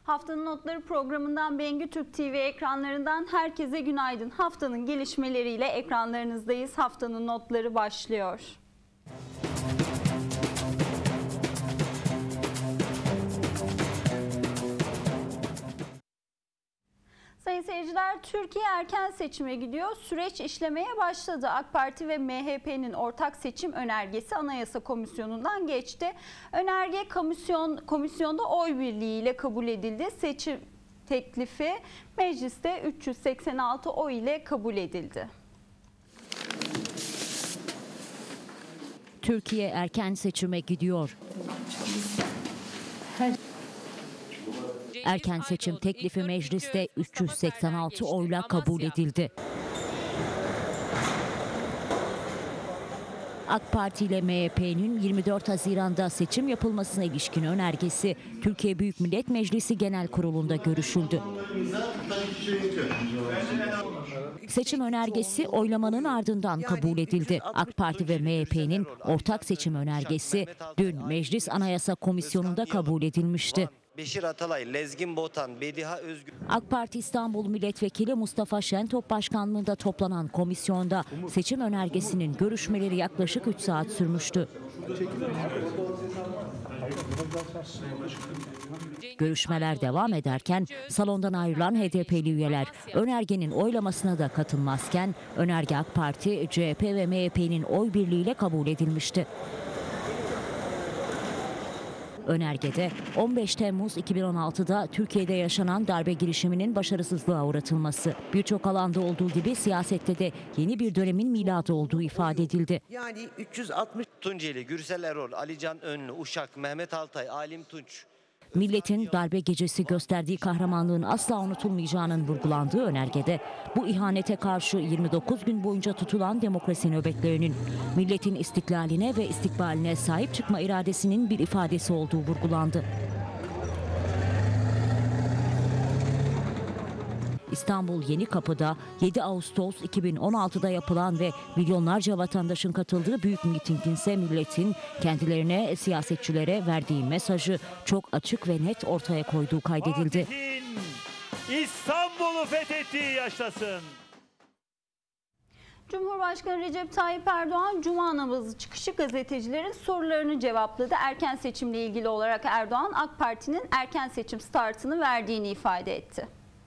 Haftanın Notları programından Bengü Türk TV ekranlarından herkese günaydın. Haftanın gelişmeleriyle ekranlarınızdayız. Haftanın Notları başlıyor. Sayın seyirciler, Türkiye erken seçime gidiyor. Süreç işlemeye başladı. AK Parti ve MHP'nin ortak seçim önergesi Anayasa Komisyonu'ndan geçti. Önerge komisyonda oy birliğiyle kabul edildi. Seçim teklifi mecliste 386 oy ile kabul edildi. Türkiye erken seçime gidiyor. Erken seçim teklifi mecliste 386 oyla kabul edildi. AK Parti ile MHP'nin 24 Haziran'da seçim yapılmasına ilişkin önergesi Türkiye Büyük Millet Meclisi Genel Kurulu'nda görüşüldü. Seçim önergesi oylamanın ardından kabul edildi. AK Parti ve MHP'nin ortak seçim önergesi dün Meclis Anayasa Komisyonu'nda kabul edilmişti. Beşir Atalay, Lezgin Botan, Bediha Özgür. AK Parti İstanbul Milletvekili Mustafa Şentop başkanlığında toplanan komisyonda seçim önergesinin görüşmeleri yaklaşık 3 saat sürmüştü. Görüşmeler devam ederken salondan ayrılan HDP'li üyeler önergenin oylamasına da katılmazken önerge AK Parti, CHP ve MHP'nin oy birliğiyle kabul edilmişti. Önergede 15 Temmuz 2016'da Türkiye'de yaşanan darbe girişiminin başarısızlığa uğratılması, birçok alanda olduğu gibi siyasette de yeni bir dönemin miladı olduğu ifade edildi. Yani 360 Tunceli, Gürsel Erol, Alican Önlü, Uşak, Mehmet Altay, Alim Tunç. Milletin darbe gecesi gösterdiği kahramanlığın asla unutulmayacağının vurgulandığı önergede bu ihanete karşı 29 gün boyunca tutulan demokrasi nöbetlerinin milletin istiklaline ve istikbaline sahip çıkma iradesinin bir ifadesi olduğu vurgulandı. İstanbul Yenikapı'da 7 Ağustos 2016'da yapılan ve milyonlarca vatandaşın katıldığı büyük mitingin ise milletin kendilerine, siyasetçilere verdiği mesajı çok açık ve net ortaya koyduğu kaydedildi. İstanbul'u fethettiği yaşasın. Cumhurbaşkanı Recep Tayyip Erdoğan Cuma namazı çıkışı gazetecilerin sorularını cevapladı. Erken seçimle ilgili olarak Erdoğan AK Parti'nin erken seçim startını verdiğini ifade etti.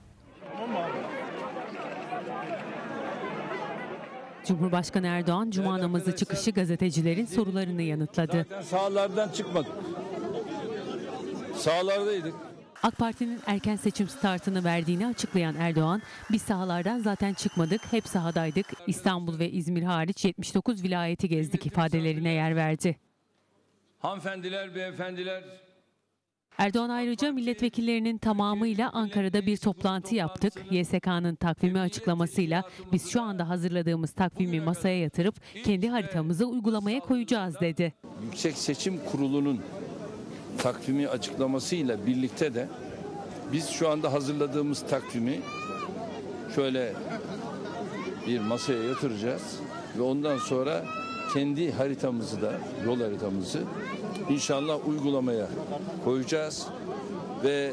Cumhurbaşkanı Erdoğan Cuma namazı çıkışı gazetecilerin sorularını yanıtladı. Zaten sahalardan çıkmadık. Sahalardaydık. AK Parti'nin erken seçim startını verdiğini açıklayan Erdoğan, biz sahalardan zaten çıkmadık, hep sahadaydık. İstanbul ve İzmir hariç 79 vilayeti gezdik ifadelerine yer verdi. Hanımefendiler, beyefendiler. Erdoğan ayrıca milletvekillerinin tamamıyla Ankara'da bir toplantı yaptık. YSK'nın takvimi açıklamasıyla biz şu anda hazırladığımız takvimi masaya yatırıp kendi haritamızı uygulamaya koyacağız dedi. Yüksek Seçim Kurulu'nun takvimi açıklamasıyla birlikte de biz şu anda hazırladığımız takvimi şöyle bir masaya yatıracağız ve ondan sonra kendi haritamızı da, yol haritamızı İnşallah uygulamaya koyacağız ve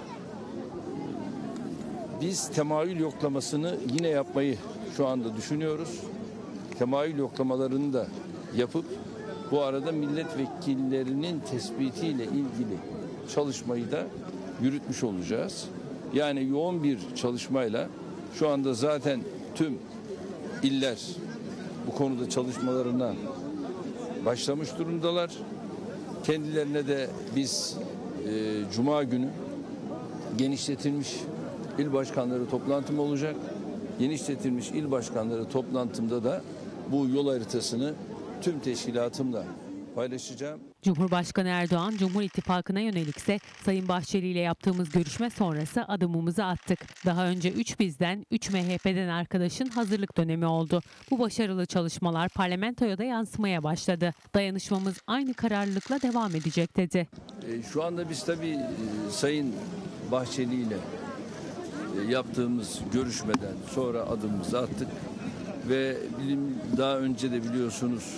biz temayül yoklamasını yine yapmayı şu anda düşünüyoruz. Temayül yoklamalarını da yapıp bu arada milletvekillerinin tespitiyle ilgili çalışmayı da yürütmüş olacağız. Yani yoğun bir çalışmayla şu anda zaten tüm iller bu konuda çalışmalarına başlamış durumdalar. Kendilerine de biz Cuma günü genişletilmiş il başkanları toplantım olacak. Genişletilmiş il başkanları toplantımda da bu yol haritasını tüm teşkilatımla paylaşacağım. Cumhurbaşkanı Erdoğan, Cumhur İttifakı'na yönelikse Sayın Bahçeli ile yaptığımız görüşme sonrası adımımızı attık. Daha önce 3 bizden, 3 MHP'den arkadaşın hazırlık dönemi oldu. Bu başarılı çalışmalar parlamentoya da yansımaya başladı. Dayanışmamız aynı kararlılıkla devam edecek dedi. Şu anda biz tabii Sayın Bahçeli ile yaptığımız görüşmeden sonra adımımızı attık. Ve daha önce de biliyorsunuz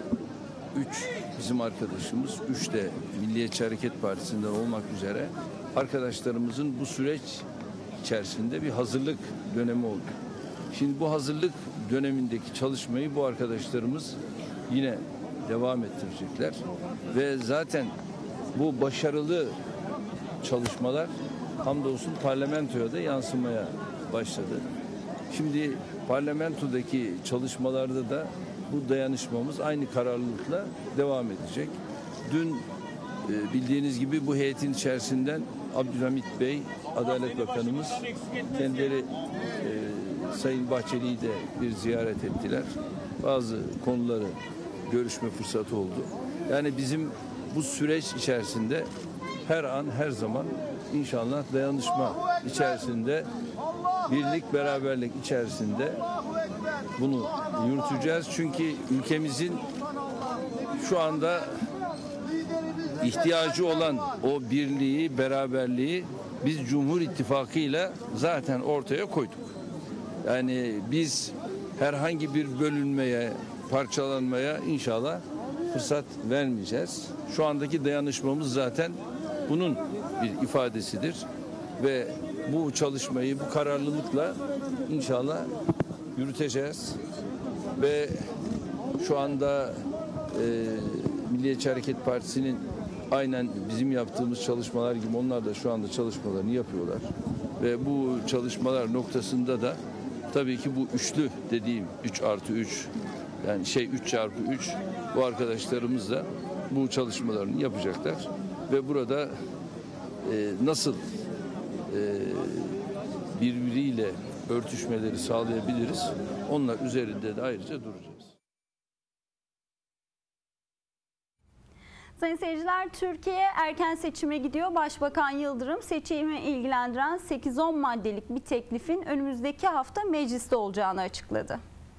3 bizim arkadaşımız, 3 de Milliyetçi Hareket Partisi'nden olmak üzere arkadaşlarımızın bu süreç içerisinde bir hazırlık dönemi oldu. Şimdi bu hazırlık dönemindeki çalışmayı bu arkadaşlarımız yine devam ettirecekler ve zaten bu başarılı çalışmalar hamdolsun parlamentoya da yansımaya başladı. Şimdi parlamentodaki çalışmalarda da bu dayanışmamız aynı kararlılıkla devam edecek. Dün bildiğiniz gibi bu heyetin içerisinden Abdülhamit Bey, Adalet Bakanımız, kendileri Sayın Bahçeli'yi de bir ziyaret ettiler. Bazı konuları görüşme fırsatı oldu. Yani bizim bu süreç içerisinde her an, her zaman inşallah dayanışma içerisinde, birlik, beraberlik içerisinde bunu yürüteceğiz. Çünkü ülkemizin şu anda ihtiyacı olan o birliği, beraberliği biz Cumhur İttifakı ile zaten ortaya koyduk. Yani biz herhangi bir bölünmeye, parçalanmaya inşallah fırsat vermeyeceğiz. Şu andaki dayanışmamız zaten bunun bir ifadesidir ve bu çalışmayı bu kararlılıkla inşallah yürüteceğiz ve şu anda Milliyetçi Hareket Partisi'nin aynen bizim yaptığımız çalışmalar gibi onlar da şu anda çalışmalarını yapıyorlar ve bu çalışmalar noktasında da tabii ki bu üçlü dediğim 3+3 yani 3x3 bu arkadaşlarımız da bu çalışmalarını yapacaklar ve burada nasıl birbiriyle örtüşmeleri sağlayabiliriz onlar üzerinde de ayrıca duracağız. Sayın seyirciler, Türkiye erken seçime gidiyor. Başbakan Yıldırım seçimi ilgilendiren 8-10 maddelik bir teklifin önümüzdeki hafta mecliste olacağını açıkladı.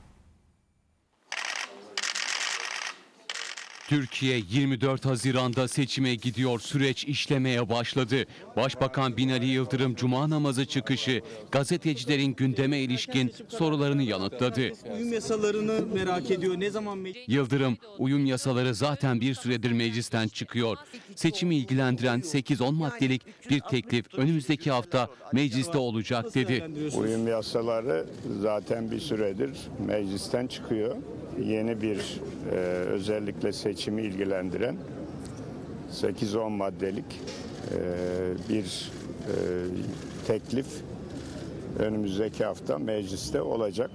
Türkiye 24 Haziran'da seçime gidiyor, süreç işlemeye başladı. Başbakan Binali Yıldırım Cuma namazı çıkışı gazetecilerin gündeme ilişkin sorularını yanıtladı. Uyum yasalarını merak ediyor. Ne zaman Yıldırım, uyum yasaları zaten bir süredir meclisten çıkıyor. Seçimi ilgilendiren 8-10 maddelik bir teklif önümüzdeki hafta mecliste olacak dedi. Uyum yasaları zaten bir süredir meclisten çıkıyor. Yeni bir özellikle seçimi ilgilendiren 8-10 maddelik bir teklif önümüzdeki hafta mecliste olacak.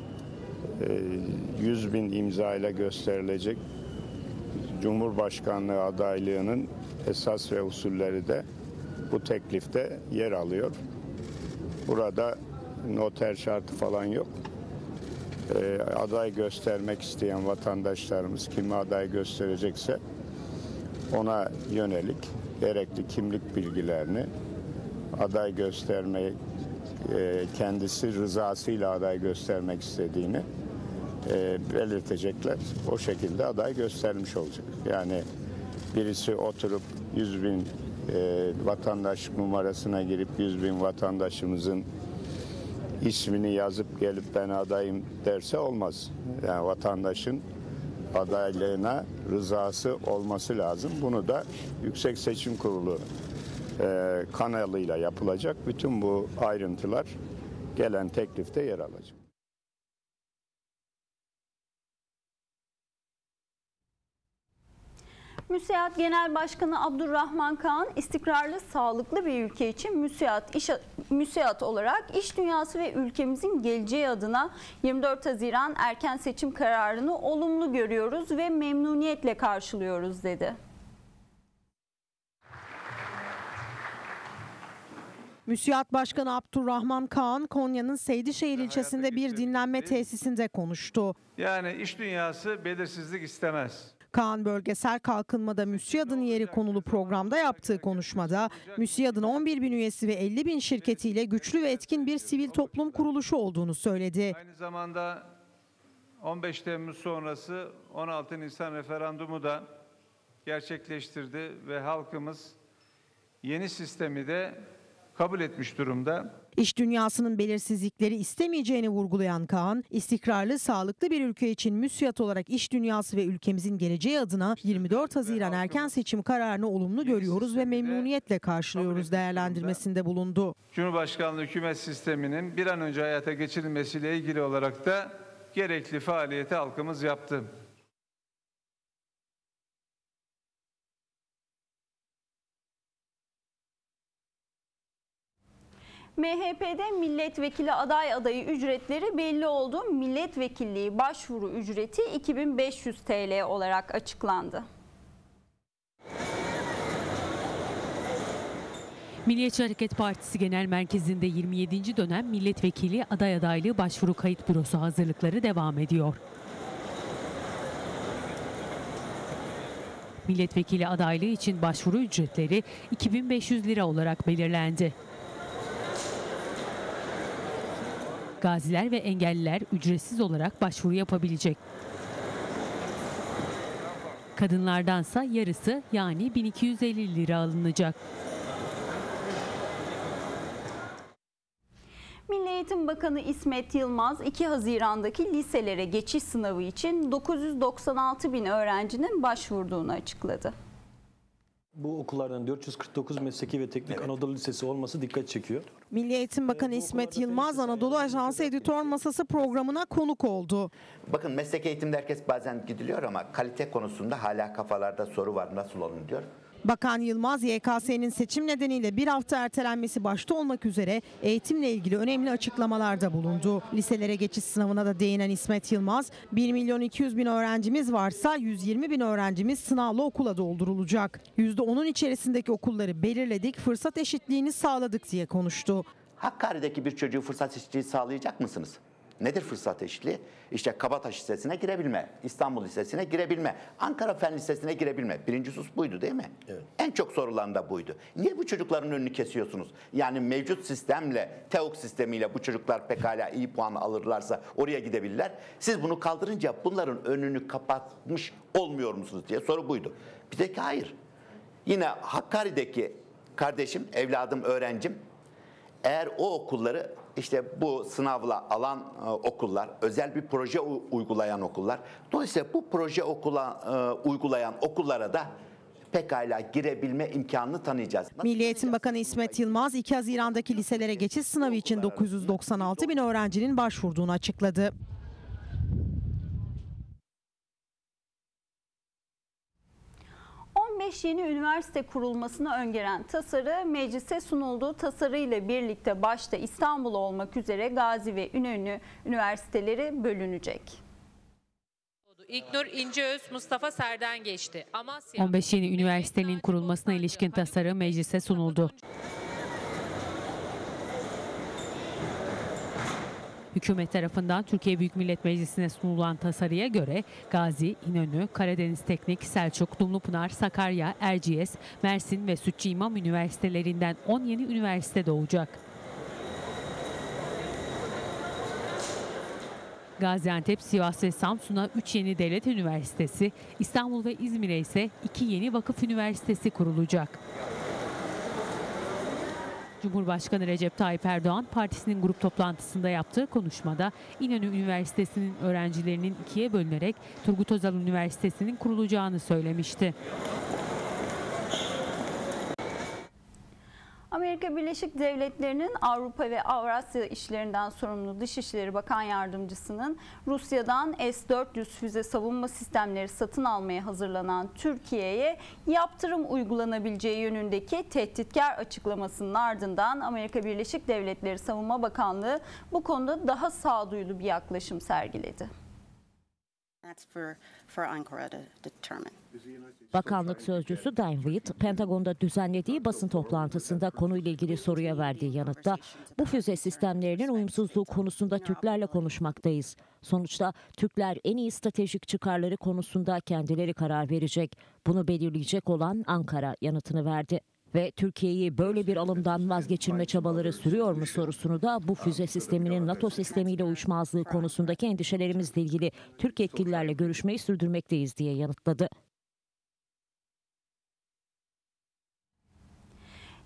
100.000 imza ile gösterilecek Cumhurbaşkanlığı adaylığının esas ve usulleri de bu teklifte yer alıyor. Burada noter şartı falan yok. Aday göstermek isteyen vatandaşlarımız kimi aday gösterecekse ona yönelik gerekli kimlik bilgilerini aday göstermeyi kendisi rızasıyla aday göstermek istediğini belirtecekler. O şekilde aday göstermiş olacak. Yani birisi oturup 100.000 vatandaşlık numarasına girip 100.000 vatandaşımızın ismini yazıp gelip ben adayım derse olmaz. Yani vatandaşın adaylığına rızası olması lazım. Bunu da Yüksek Seçim Kurulu kanalıyla yapılacak. Bütün bu ayrıntılar gelen teklifte yer alacak. MÜSİAD Genel Başkanı Abdurrahman Kaan, istikrarlı, sağlıklı bir ülke için MÜSİAD olarak iş dünyası ve ülkemizin geleceği adına 24 Haziran erken seçim kararını olumlu görüyoruz ve memnuniyetle karşılıyoruz dedi. MÜSİAD Başkanı Abdurrahman Kaan, Konya'nın Seydişehir ilçesinde bir dinlenme tesisinde konuştu. Yani iş dünyası belirsizlik istemez. Kaan, bölgesel kalkınmada MÜSİAD'ın yeri konulu programda yaptığı konuşmada MÜSİAD'ın 11.000 üyesi ve 50.000 şirketiyle güçlü ve etkin bir sivil toplum kuruluşu olduğunu söyledi. Aynı zamanda 15 Temmuz sonrası 16 Nisan referandumu da gerçekleştirdi ve halkımız yeni sistemi de kabul etmiş durumda. İş dünyasının belirsizlikleri istemeyeceğini vurgulayan Kaan, istikrarlı, sağlıklı bir ülke için müsiyat olarak iş dünyası ve ülkemizin geleceği adına 24 Haziran erken seçim kararını olumlu görüyoruz ve memnuniyetle karşılıyoruz değerlendirmesinde bulundu. Cumhurbaşkanlığı hükümet sisteminin bir an önce hayata geçirilmesiyle ilgili olarak da gerekli faaliyeti halkımız yaptı. MHP'de milletvekili adayı ücretleri belli oldu. Milletvekilliği başvuru ücreti 2500 TL olarak açıklandı. Milliyetçi Hareket Partisi Genel Merkezi'nde 27. dönem milletvekili adaylığı başvuru kayıt bürosu hazırlıkları devam ediyor. Milletvekili adaylığı için başvuru ücretleri 2500 lira olarak belirlendi. Gaziler ve engelliler ücretsiz olarak başvuru yapabilecek. Kadınlardansa yarısı yani 1250 lira alınacak. Milli Eğitim Bakanı İsmet Yılmaz 2 Haziran'daki liselere geçiş sınavı için 996 bin öğrencinin başvurduğunu açıkladı. Bu okullardan 449 Mesleki ve Teknik Anadolu Lisesi olması dikkat çekiyor. Milli Eğitim Bakanı İsmet Yılmaz Anadolu Ajansı Editör Masası programına konuk oldu. Bakın meslek eğitimde herkes bazen gidiliyor ama kalite konusunda hala kafalarda soru var, nasıl olun diyor. Bakan Yılmaz, YKS'nin seçim nedeniyle bir hafta ertelenmesi başta olmak üzere eğitimle ilgili önemli açıklamalarda bulundu. Liselere geçiş sınavına da değinen İsmet Yılmaz, 1.200.000 öğrencimiz varsa 120.000 öğrencimiz sınavla okula doldurulacak. %10'un içerisindeki okulları belirledik, fırsat eşitliğini sağladık diye konuştu. Hakkari'deki bir çocuğu fırsat eşitliği sağlayacak mısınız? Nedir fırsat eşitliği? İşte Kabataş Lisesi'ne girebilme, İstanbul Lisesi'ne girebilme, Ankara Fen Lisesi'ne girebilme. Birinci husus buydu değil mi? Evet. En çok sorulan da buydu. Niye bu çocukların önünü kesiyorsunuz? Yani mevcut sistemle, TEOK sistemiyle bu çocuklar pekala iyi puan alırlarsa oraya gidebilirler. Siz bunu kaldırınca bunların önünü kapatmış olmuyor musunuz diye soru buydu. Bir de ki hayır. Yine Hakkari'deki kardeşim, evladım, öğrencim, eğer o okulları işte bu sınavla alan okullar, özel bir proje uygulayan okullar, dolayısıyla bu proje uygulayan okullara da pekala girebilme imkanını tanıyacağız. Milli Eğitim Bakanı İsmet Yılmaz 2 Haziran'daki liselere geçiş sınavı için 996 bin öğrencinin başvurduğunu açıkladı. 15 yeni üniversite kurulmasını öngören tasarı meclise sunuldu. Tasarıyla birlikte başta İstanbul olmak üzere Gazi ve İnönü üniversiteleri bölünecek. İlknur İnceöz, Mustafa Serden geçti. 15 yeni üniversitenin kurulmasına ilişkin tasarı meclise sunuldu. Hükümet tarafından Türkiye Büyük Millet Meclisi'ne sunulan tasarıya göre Gazi, İnönü, Karadeniz Teknik, Selçuk, Dumlupınar, Sakarya, Erciyes, Mersin ve Sütçü İmam Üniversitelerinden 10 yeni üniversite doğacak. Gaziantep, Sivas ve Samsun'a 3 yeni devlet üniversitesi, İstanbul ve İzmir'e ise 2 yeni vakıf üniversitesi kurulacak. Cumhurbaşkanı Recep Tayyip Erdoğan partisinin grup toplantısında yaptığı konuşmada İnönü Üniversitesi'nin öğrencilerinin 2'ye bölünerek Turgut Özal Üniversitesi'nin kurulacağını söylemişti. Amerika Birleşik Devletleri'nin Avrupa ve Avrasya işlerinden sorumlu Dışişleri Bakan Yardımcısının Rusya'dan S-400 füze savunma sistemleri satın almaya hazırlanan Türkiye'ye yaptırım uygulanabileceği yönündeki tehditkar açıklamasının ardından Amerika Birleşik Devletleri Savunma Bakanlığı bu konuda daha sağduyulu bir yaklaşım sergiledi. Bakanlık sözcüsü Dan Witt, Pentagon'da düzenlediği basın toplantısında konuyla ilgili soruya verdiği yanıtta bu füze sistemlerinin uyumsuzluğu konusunda Türklerle konuşmaktayız. Sonuçta Türkler en iyi stratejik çıkarları konusunda kendileri karar verecek. Bunu belirleyecek olan Ankara yanıtını verdi. Ve Türkiye'yi böyle bir alımdan vazgeçirme çabaları sürüyor mu sorusunu da bu füze sisteminin NATO sistemiyle uyuşmazlığı konusundaki endişelerimizle ilgili Türk yetkililerle görüşmeyi sürdürmekteyiz diye yanıtladı.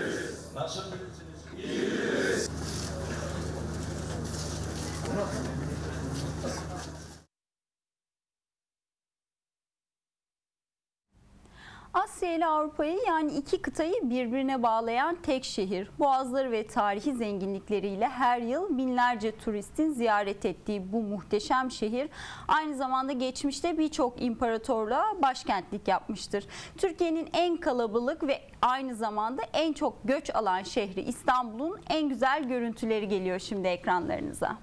Nasıl birisiniz? İyiyiz. Asya ile Avrupa'yı, yani iki kıtayı birbirine bağlayan tek şehir. Boğazları ve tarihi zenginlikleriyle her yıl binlerce turistin ziyaret ettiği bu muhteşem şehir aynı zamanda geçmişte birçok imparatorluğa başkentlik yapmıştır. Türkiye'nin en kalabalık ve aynı zamanda en çok göç alan şehri İstanbul'un en güzel görüntüleri geliyor şimdi ekranlarınıza.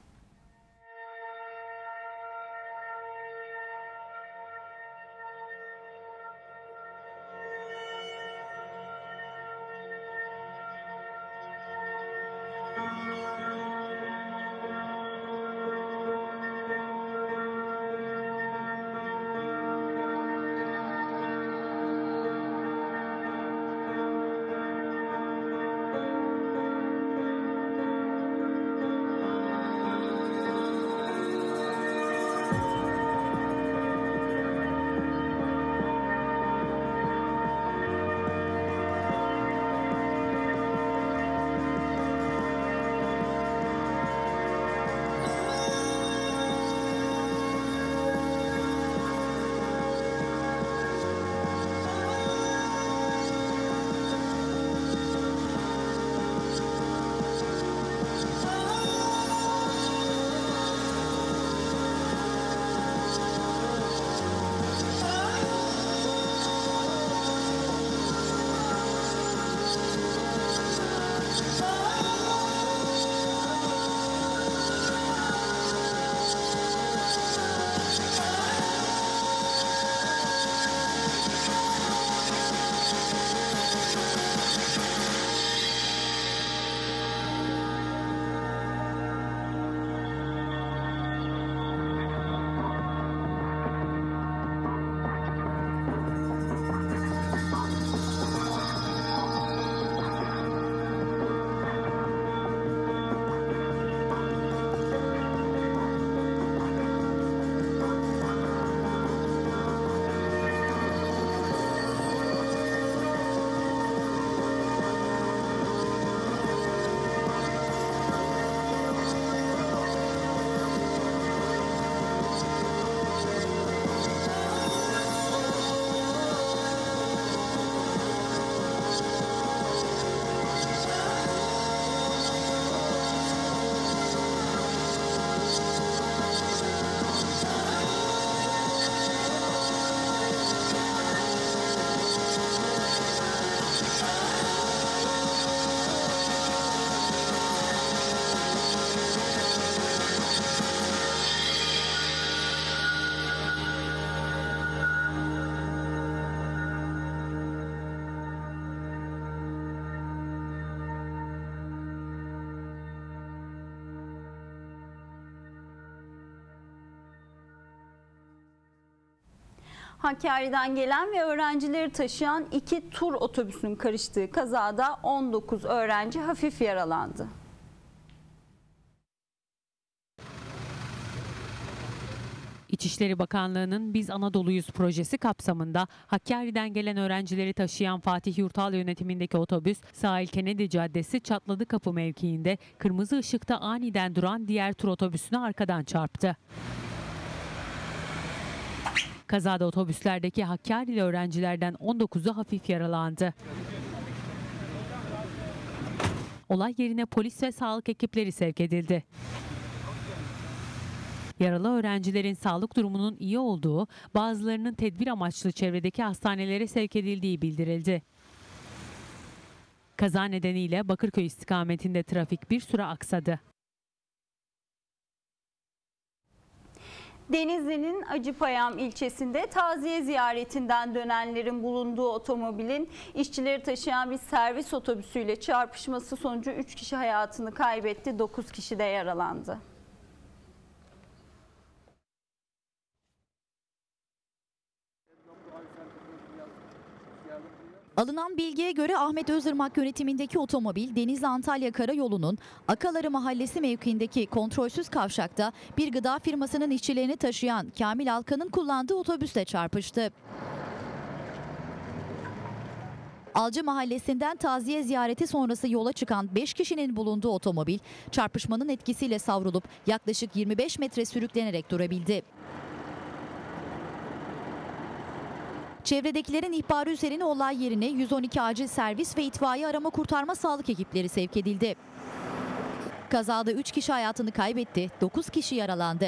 Hakkari'den gelen ve öğrencileri taşıyan iki tur otobüsünün karıştığı kazada 19 öğrenci hafif yaralandı. İçişleri Bakanlığı'nın Biz Anadolu'yuz projesi kapsamında Hakkari'den gelen öğrencileri taşıyan Fatih Yurtal yönetimindeki otobüs Sahil Kennedy Caddesi Çatlıkapı mevkiinde kırmızı ışıkta aniden duran diğer tur otobüsüne arkadan çarptı. Kazada otobüslerdeki Hakkari'li öğrencilerden 19'u hafif yaralandı. Olay yerine polis ve sağlık ekipleri sevk edildi. Yaralı öğrencilerin sağlık durumunun iyi olduğu, bazılarının tedbir amaçlı çevredeki hastanelere sevk edildiği bildirildi. Kaza nedeniyle Bakırköy istikametinde trafik bir süre aksadı. Denizli'nin Acıpayam ilçesinde taziye ziyaretinden dönenlerin bulunduğu otomobilin işçileri taşıyan bir servis otobüsüyle çarpışması sonucu 3 kişi hayatını kaybetti, 9 kişi de yaralandı. Alınan bilgiye göre Ahmet Özırmak yönetimindeki otomobil Denizli-Antalya Karayolu'nun Akaları Mahallesi mevkiindeki kontrolsüz kavşakta bir gıda firmasının işçilerini taşıyan Kamil Alkan'ın kullandığı otobüsle çarpıştı. Alcı Mahallesi'nden taziye ziyareti sonrası yola çıkan 5 kişinin bulunduğu otomobil çarpışmanın etkisiyle savrulup yaklaşık 25 metre sürüklenerek durabildi. Çevredekilerin ihbarı üzerine olay yerine 112 acil servis ve itfaiye arama kurtarma sağlık ekipleri sevk edildi. Kazada 3 kişi hayatını kaybetti, 9 kişi yaralandı.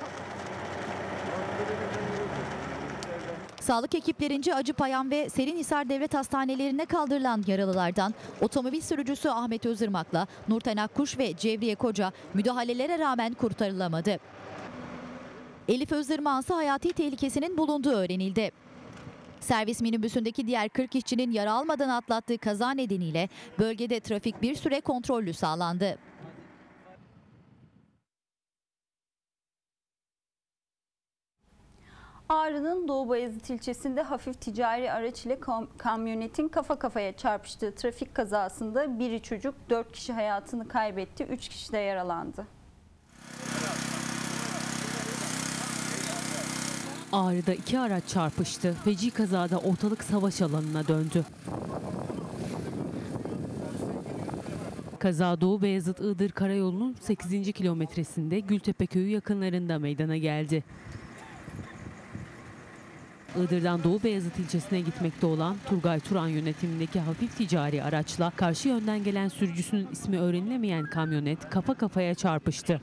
Sağlık ekiplerince Acıpayam ve Serinhisar Devlet Hastanelerine kaldırılan yaralılardan otomobil sürücüsü Ahmet Özırmak'la Nurten Akkuş ve Cevriye Koca müdahalelere rağmen kurtarılamadı. Elif Özırmak'ın ise hayati tehlikesinin bulunduğu öğrenildi. Servis minibüsündeki diğer 40 işçinin yara almadan atlattığı kaza nedeniyle bölgede trafik bir süre kontrollü sağlandı. Ağrı'nın Doğu Bayezid ilçesinde hafif ticari araç ile kamyonetin kafa kafaya çarpıştığı trafik kazasında biri çocuk, 4 kişi hayatını kaybetti, 3 kişi de yaralandı. Ağrı'da 2 araç çarpıştı. Feci kazada ortalık savaş alanına döndü. Kaza Doğu Beyazıt-Iğdır Karayolu'nun 8. kilometresinde Gültepe Köyü yakınlarında meydana geldi. Iğdır'dan Doğu Beyazıt ilçesine gitmekte olan Turgay Turan yönetimindeki hafif ticari araçla karşı yönden gelen sürücüsünün ismi öğrenilemeyen kamyonet kafa kafaya çarpıştı.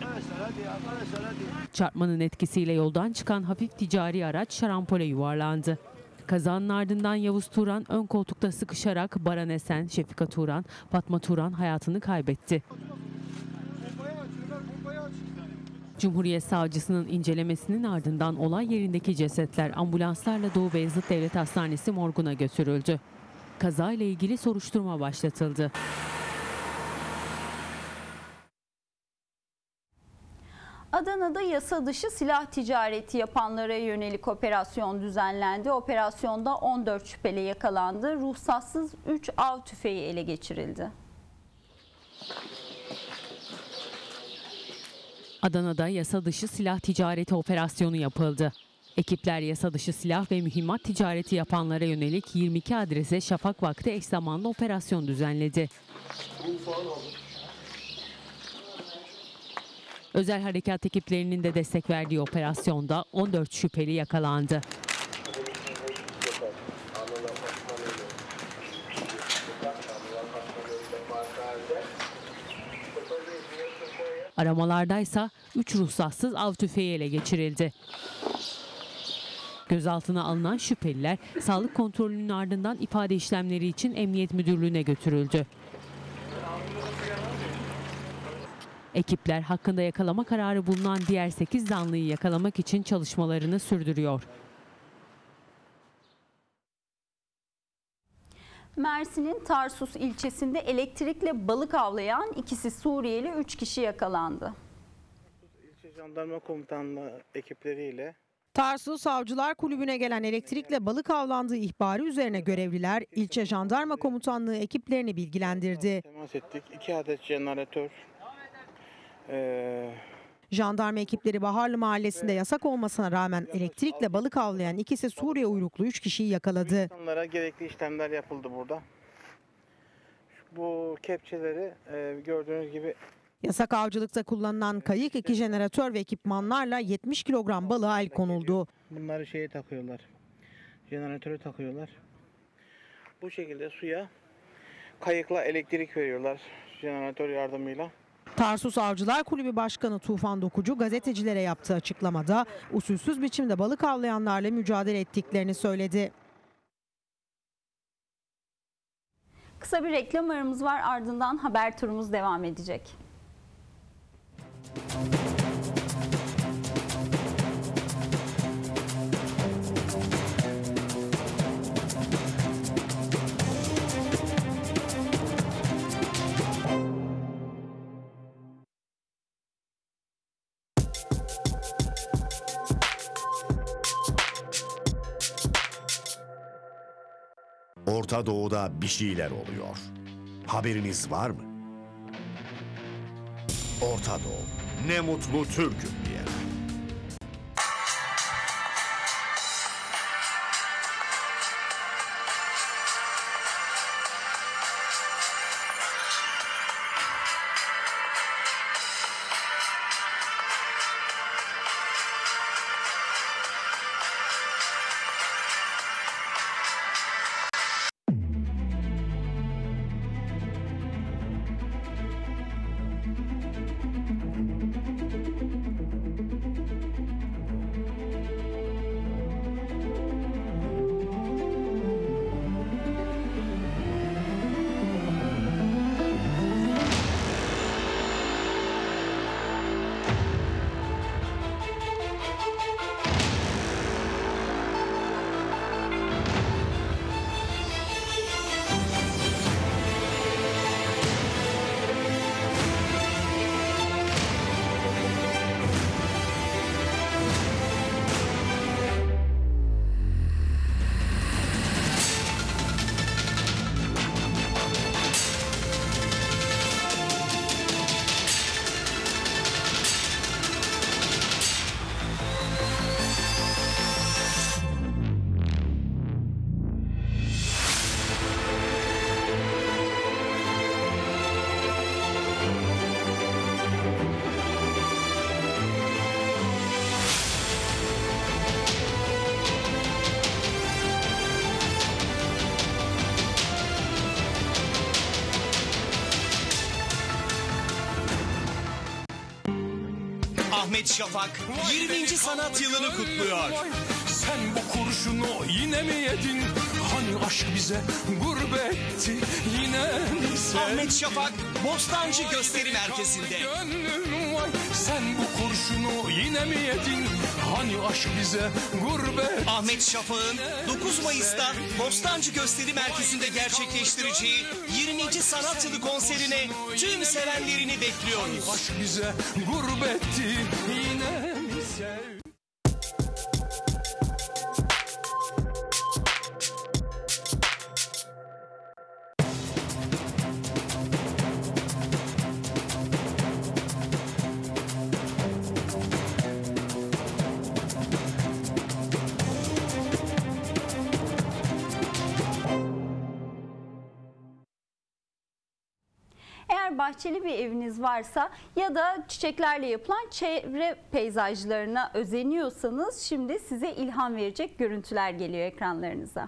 Çarpmanın etkisiyle yoldan çıkan hafif ticari araç şarampole yuvarlandı. Kazanın ardından Yavuz Turan ön koltukta sıkışarak Baran Esen, Şefika Turan, Fatma Turan hayatını kaybetti. Cumhuriyet Savcısının incelemesinin ardından olay yerindeki cesetler ambulanslarla Doğu Beyazıt Devlet Hastanesi morguna götürüldü. Kazayla ilgili soruşturma başlatıldı. Adana'da yasa dışı silah ticareti yapanlara yönelik operasyon düzenlendi. Operasyonda 14 şüpheli yakalandı. Ruhsatsız 3 av tüfeği ele geçirildi. Adana'da yasa dışı silah ticareti operasyonu yapıldı. Ekipler yasa dışı silah ve mühimmat ticareti yapanlara yönelik 22 adrese şafak vakti eş zamanlı operasyon düzenledi. Özel harekat ekiplerinin de destek verdiği operasyonda 14 şüpheli yakalandı. Aramalardaysa 3 ruhsatsız av tüfeği ele geçirildi. Gözaltına alınan şüpheliler sağlık kontrolünün ardından ifade işlemleri için Emniyet Müdürlüğü'ne götürüldü. Ekipler hakkında yakalama kararı bulunan diğer 8 zanlıyı yakalamak için çalışmalarını sürdürüyor. Mersin'in Tarsus ilçesinde elektrikle balık avlayan ikisi Suriyeli 3 kişi yakalandı. İlçe Jandarma Komutanlığı ekipleriyle Tarsus Savcılar Kulübü'ne gelen elektrikle balık avlandığı ihbarı üzerine görevliler ilçe Jandarma Komutanlığı ekiplerini bilgilendirdi. temas ettik. 2 adet jeneratör. Jandarma ekipleri Baharlı Mahallesi'nde yasak olmasına rağmen elektrikle balık avlayan ikisi Suriye uyruklu 3 kişiyi yakaladı. İnsanlara gerekli işlemler yapıldı burada. Bu kepçeleri gördüğünüz gibi Yasak avcılıkta kullanılan kayık, 2 jeneratör ve ekipmanlarla 70 kilogram balığa el konuldu. bunları şeye takıyorlar. Jeneratöre takıyorlar. Bu şekilde suya kayıkla elektrik veriyorlar jeneratör yardımıyla. Tarsus Avcılar Kulübü Başkanı Tufan Dokucu gazetecilere yaptığı açıklamada usulsüz biçimde balık avlayanlarla mücadele ettiklerini söyledi. Kısa bir reklam aramız var, ardından haber turumuz devam edecek. Orta Doğu'da bir şeyler oluyor. Haberiniz var mı? Orta Doğu, ne mutlu Türk'üm diye. Ahmet Şafak 20. sanat yılını kutluyor. Sen bu kurşunu yine mi yedin? Hani aşk bize gurbetti yine mi sen? Ahmet Şafak Bostancı Gösteri Merkezi'nde. Gönlüm vay, sen bu kurşunu yine mi yedin? Hani aşk bize gurbet. Ahmet Şafak'ın 9 Mayıs'ta Bostancı Gösteri Merkezi'nde gerçekleştireceği 20. sanat yılı konserine tüm sevenlerini bekliyoruz. Aşk bize gurbetti yine mi sen? Eğer bahçeli bir eviniz varsa ya da çiçeklerle yapılan çevre peyzajlarına özeniyorsanız şimdi size ilham verecek görüntüler geliyor ekranlarınıza.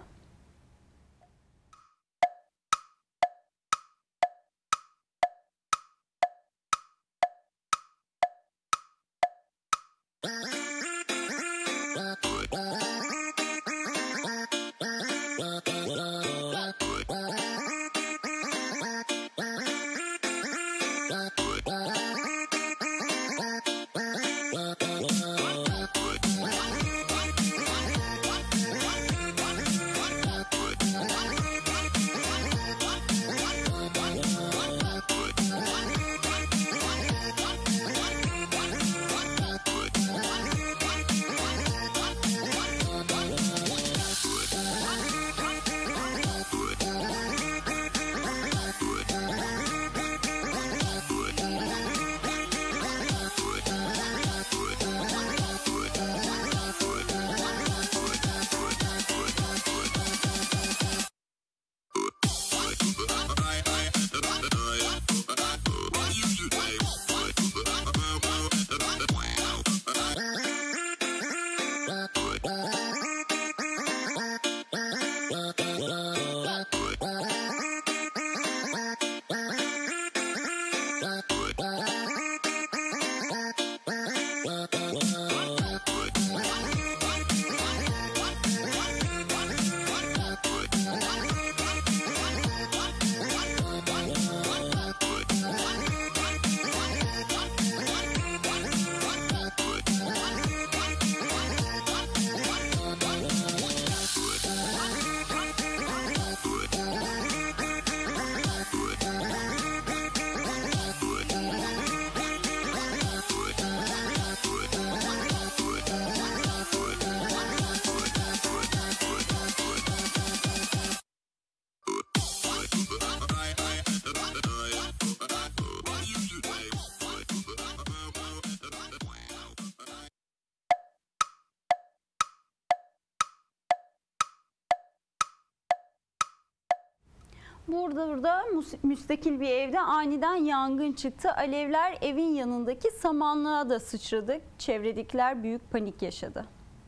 Burada müstakil bir evde aniden yangın çıktı. Alevler evin yanındaki samanlığa da sıçradı. Çevredekiler büyük panik yaşadı.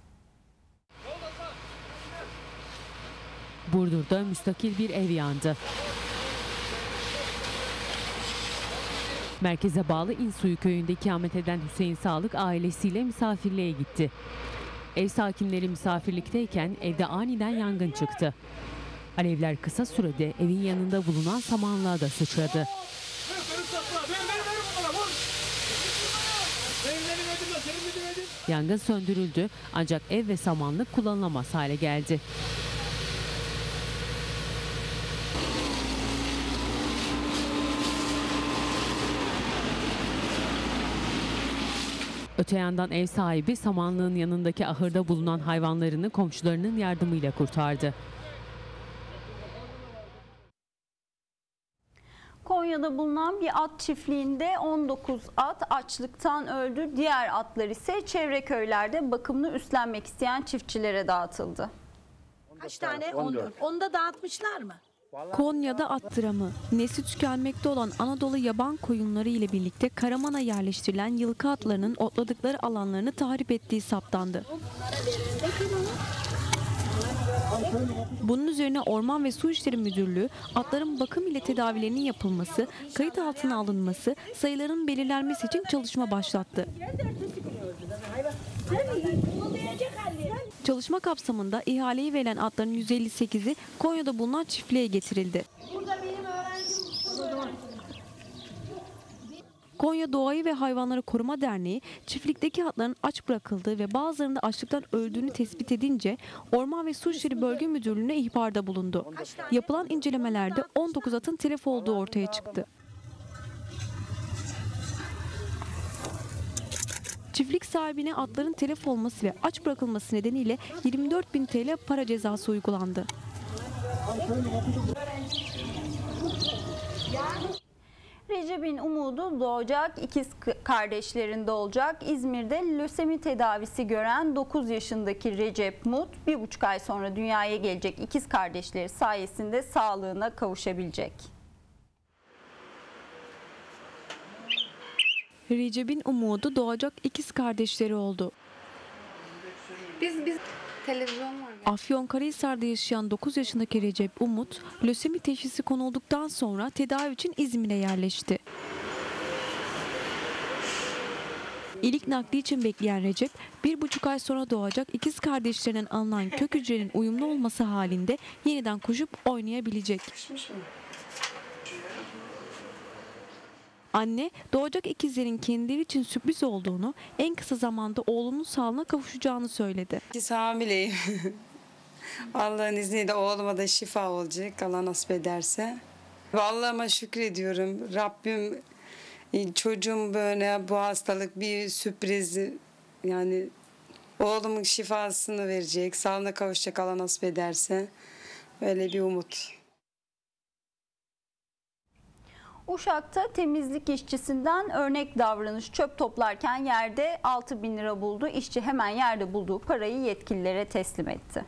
Burdur'da müstakil bir ev yandı. Merkeze bağlı İnsuyu köyünde ikamet eden Hüseyin Sağlık ailesiyle misafirliğe gitti. Ev sakinleri misafirlikteyken evde aniden yangın çıktı. Alevler kısa sürede evin yanında bulunan samanlığa da sıçradı. Yangın söndürüldü ancak ev ve samanlık kullanılamaz hale geldi. Öte yandan ev sahibi samanlığın yanındaki ahırda bulunan hayvanlarını komşularının yardımıyla kurtardı. Konya'da bulunan bir at çiftliğinde 19 at açlıktan öldü. Diğer atlar ise çevre köylerde bakımını üstlenmek isteyen çiftçilere dağıtıldı. Kaç tane? 14. Onu da dağıtmışlar mı? Konya'da at dramı. Nesli tükenmekte olan Anadolu yaban koyunları ile birlikte Karaman'a yerleştirilen yılkı atlarının otladıkları alanlarını tahrip ettiği saptandı. Bunun üzerine Orman ve Su İşleri Müdürlüğü atların bakım ile tedavilerinin yapılması, kayıt altına alınması, sayıların belirlenmesi için çalışma başlattı. Çalışma kapsamında ihaleyi verilen atların 158'i Konya'da bulunan çiftliğe getirildi. Konya Doğayı ve Hayvanları Koruma Derneği çiftlikteki atların aç bırakıldığı ve bazılarının da açlıktan öldüğünü tespit edince Orman ve Su İşleri Bölge Müdürlüğü'ne ihbarda bulundu. Yapılan incelemelerde 19 atın telef olduğu ortaya çıktı. Çiftlik sahibine atların telef olması ve aç bırakılması nedeniyle 24.000 TL para cezası uygulandı. Recep'in umudu doğacak, ikiz kardeşlerinde olacak. İzmir'de lösemi tedavisi gören 9 yaşındaki Recep Mut 1,5 ay sonra dünyaya gelecek ikiz kardeşleri sayesinde sağlığına kavuşabilecek. Recep'in umudu doğacak ikiz kardeşleri oldu. Biz televizyon var. Afyonkarahisar'da yaşayan 9 yaşındaki Recep Umut, lösemi teşhisi konulduktan sonra tedavi için İzmir'e yerleşti. İlk nakli için bekleyen Recep, 1,5 ay sonra doğacak ikiz kardeşlerinin alınan kök hücrenin uyumlu olması halinde yeniden koşup oynayabilecek. Anne, doğacak ikizlerin kendileri için sürpriz olduğunu, en kısa zamanda oğlunun sağlığına kavuşacağını söyledi. Hamileyim. Allah'ın izniyle oğluma da şifa olacak, Allah nasip ederse. Allah'ıma şükrediyorum. Rabbim çocuğum böyle bu hastalık bir sürpriz, yani oğlumun şifasını verecek, sağlığına kavuşacak Allah nasip ederse. Böyle bir umut. Uşak'ta temizlik işçisinden örnek davranış, çöp toplarken yerde 6.000 lira buldu. İşçi hemen yerde bulduğu parayı yetkililere teslim etti.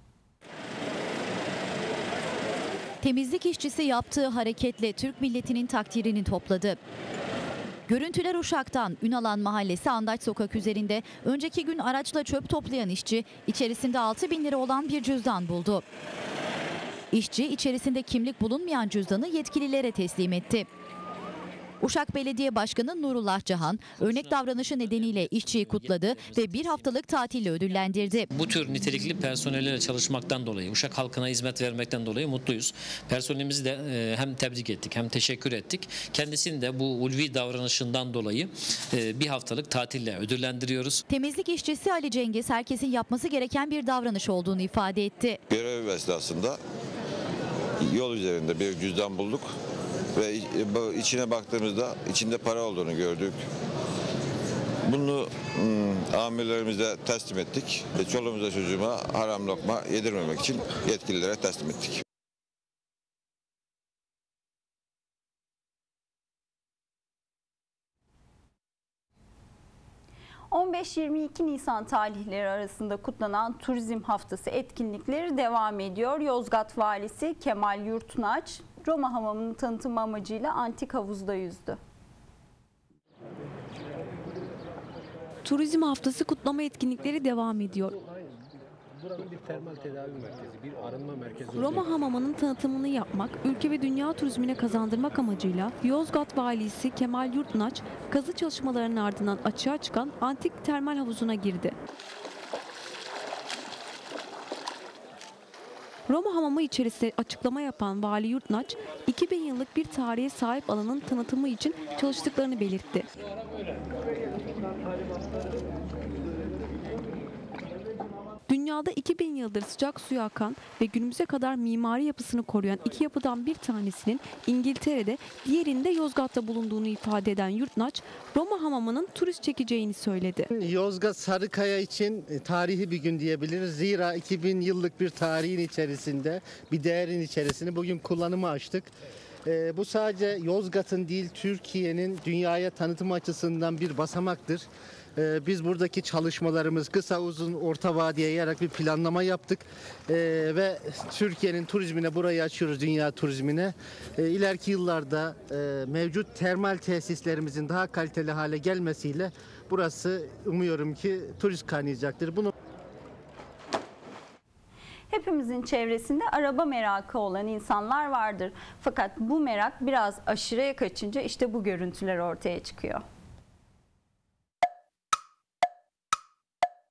Temizlik işçisi yaptığı hareketle Türk milletinin takdirini topladı. Görüntüler Uşak'tan. Ünalan Mahallesi Andaç Sokak üzerinde önceki gün araçla çöp toplayan işçi içerisinde 6.000 lira olan bir cüzdan buldu. İşçi içerisinde kimlik bulunmayan cüzdanı yetkililere teslim etti. Uşak Belediye Başkanı Nurullah Cahan örnek davranışı nedeniyle işçiyi kutladı ve bir haftalık tatille ödüllendirdi. Bu tür nitelikli personellerle çalışmaktan dolayı, Uşak halkına hizmet vermekten dolayı mutluyuz. Personelimizi de hem tebrik ettik hem teşekkür ettik. Kendisini de bu ulvi davranışından dolayı bir haftalık tatille ödüllendiriyoruz. Temizlik işçisi Ali Cengiz herkesin yapması gereken bir davranış olduğunu ifade etti. Görev esnasında yol üzerinde bir cüzdan bulduk ve içine baktığımızda içinde para olduğunu gördük. Bunu amirlerimize teslim ettik. Çoluğumuza çocuğuma haram lokma yedirmemek için yetkililere teslim ettik. ...15-22 Nisan tarihleri arasında kutlanan Turizm Haftası etkinlikleri devam ediyor. Yozgat Valisi Kemal Yurtnaç, Roma Hamamı'nın tanıtımı amacıyla antik havuzda yüzdü. Turizm Haftası kutlama etkinlikleri devam ediyor. Buranın bir termal tedavi merkezi, bir arınma merkezi. Roma Hamamı'nın tanıtımını yapmak, ülke ve dünya turizmine kazandırmak amacıyla Yozgat Valisi Kemal Yurtnaç, kazı çalışmalarının ardından açığa çıkan antik termal havuzuna girdi. Roma Hamamı içerisinde açıklama yapan Vali Yurtnaç, 2000 yıllık bir tarihe sahip alanın tanıtımı için çalıştıklarını belirtti. Dünyada 2000 yıldır sıcak suya akan ve günümüze kadar mimari yapısını koruyan iki yapıdan bir tanesinin İngiltere'de, diğerinde Yozgat'ta bulunduğunu ifade eden Yurtnaç, Roma Hamamı'nın turist çekeceğini söyledi. Yozgat Sarıkaya için tarihi bir gün diyebiliriz. Zira 2000 yıllık bir tarihin içerisinde, bir değerin içerisinde bugün kullanıma açtık. Bu sadece Yozgat'ın değil, Türkiye'nin dünyaya tanıtım açısından bir basamaktır. Biz buradaki çalışmalarımız kısa, uzun, orta vadeye yayarak bir planlama yaptık ve Türkiye'nin turizmine burayı açıyoruz, dünya turizmine. İleriki yıllarda mevcut termal tesislerimizin daha kaliteli hale gelmesiyle burası umuyorum ki turist kaynayacaktır. Hepimizin çevresinde araba merakı olan insanlar vardır. Fakat bu merak biraz aşırıya kaçınca işte bu görüntüler ortaya çıkıyor.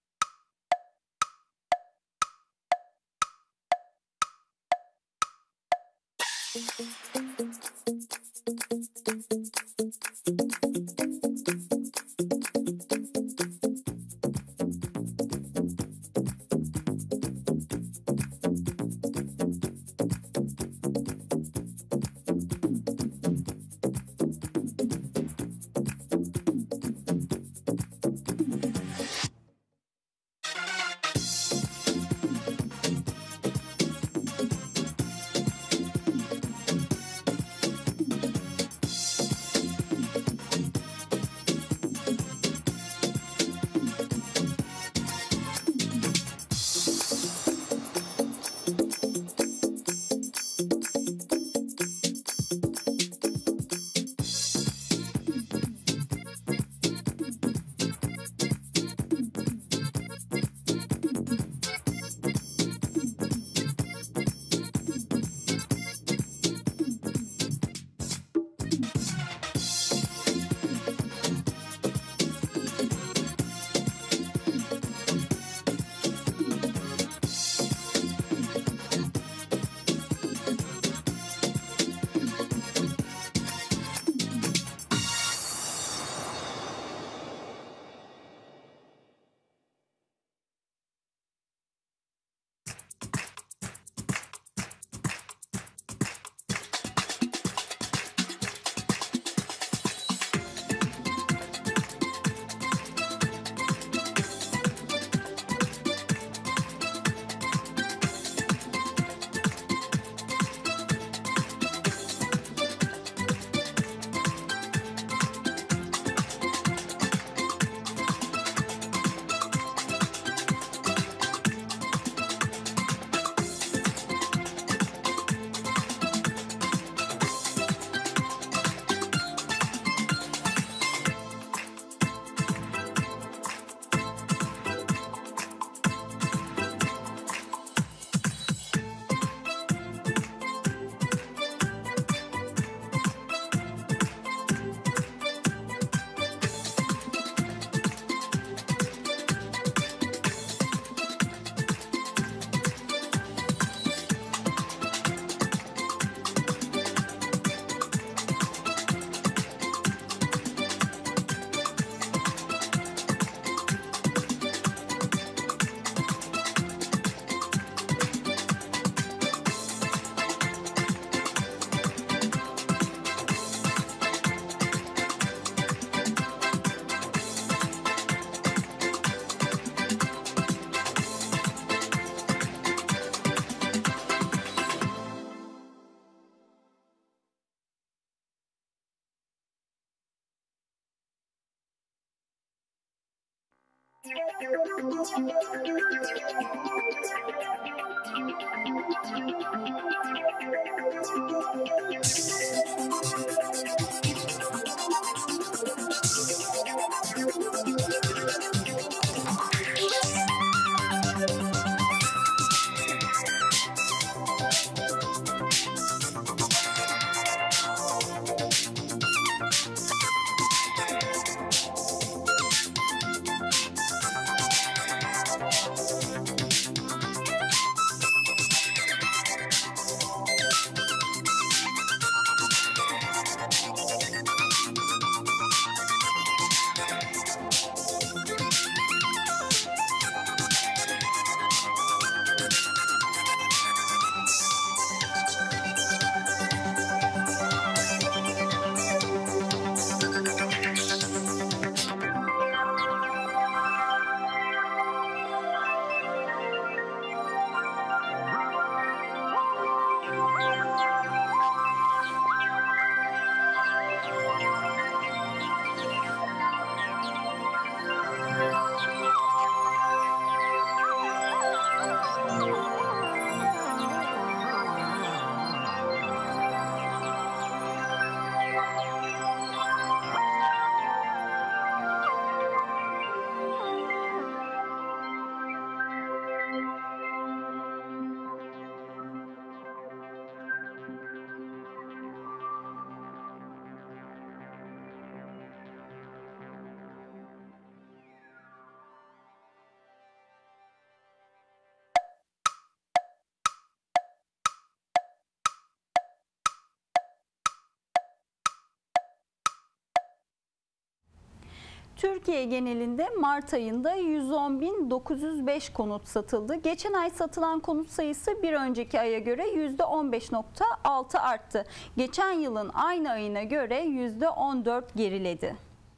Türkiye genelinde Mart ayında 110.905 konut satıldı. Geçen ay satılan konut sayısı bir önceki aya göre %15.6 arttı. Geçen yılın aynı ayına göre %14 geriledi.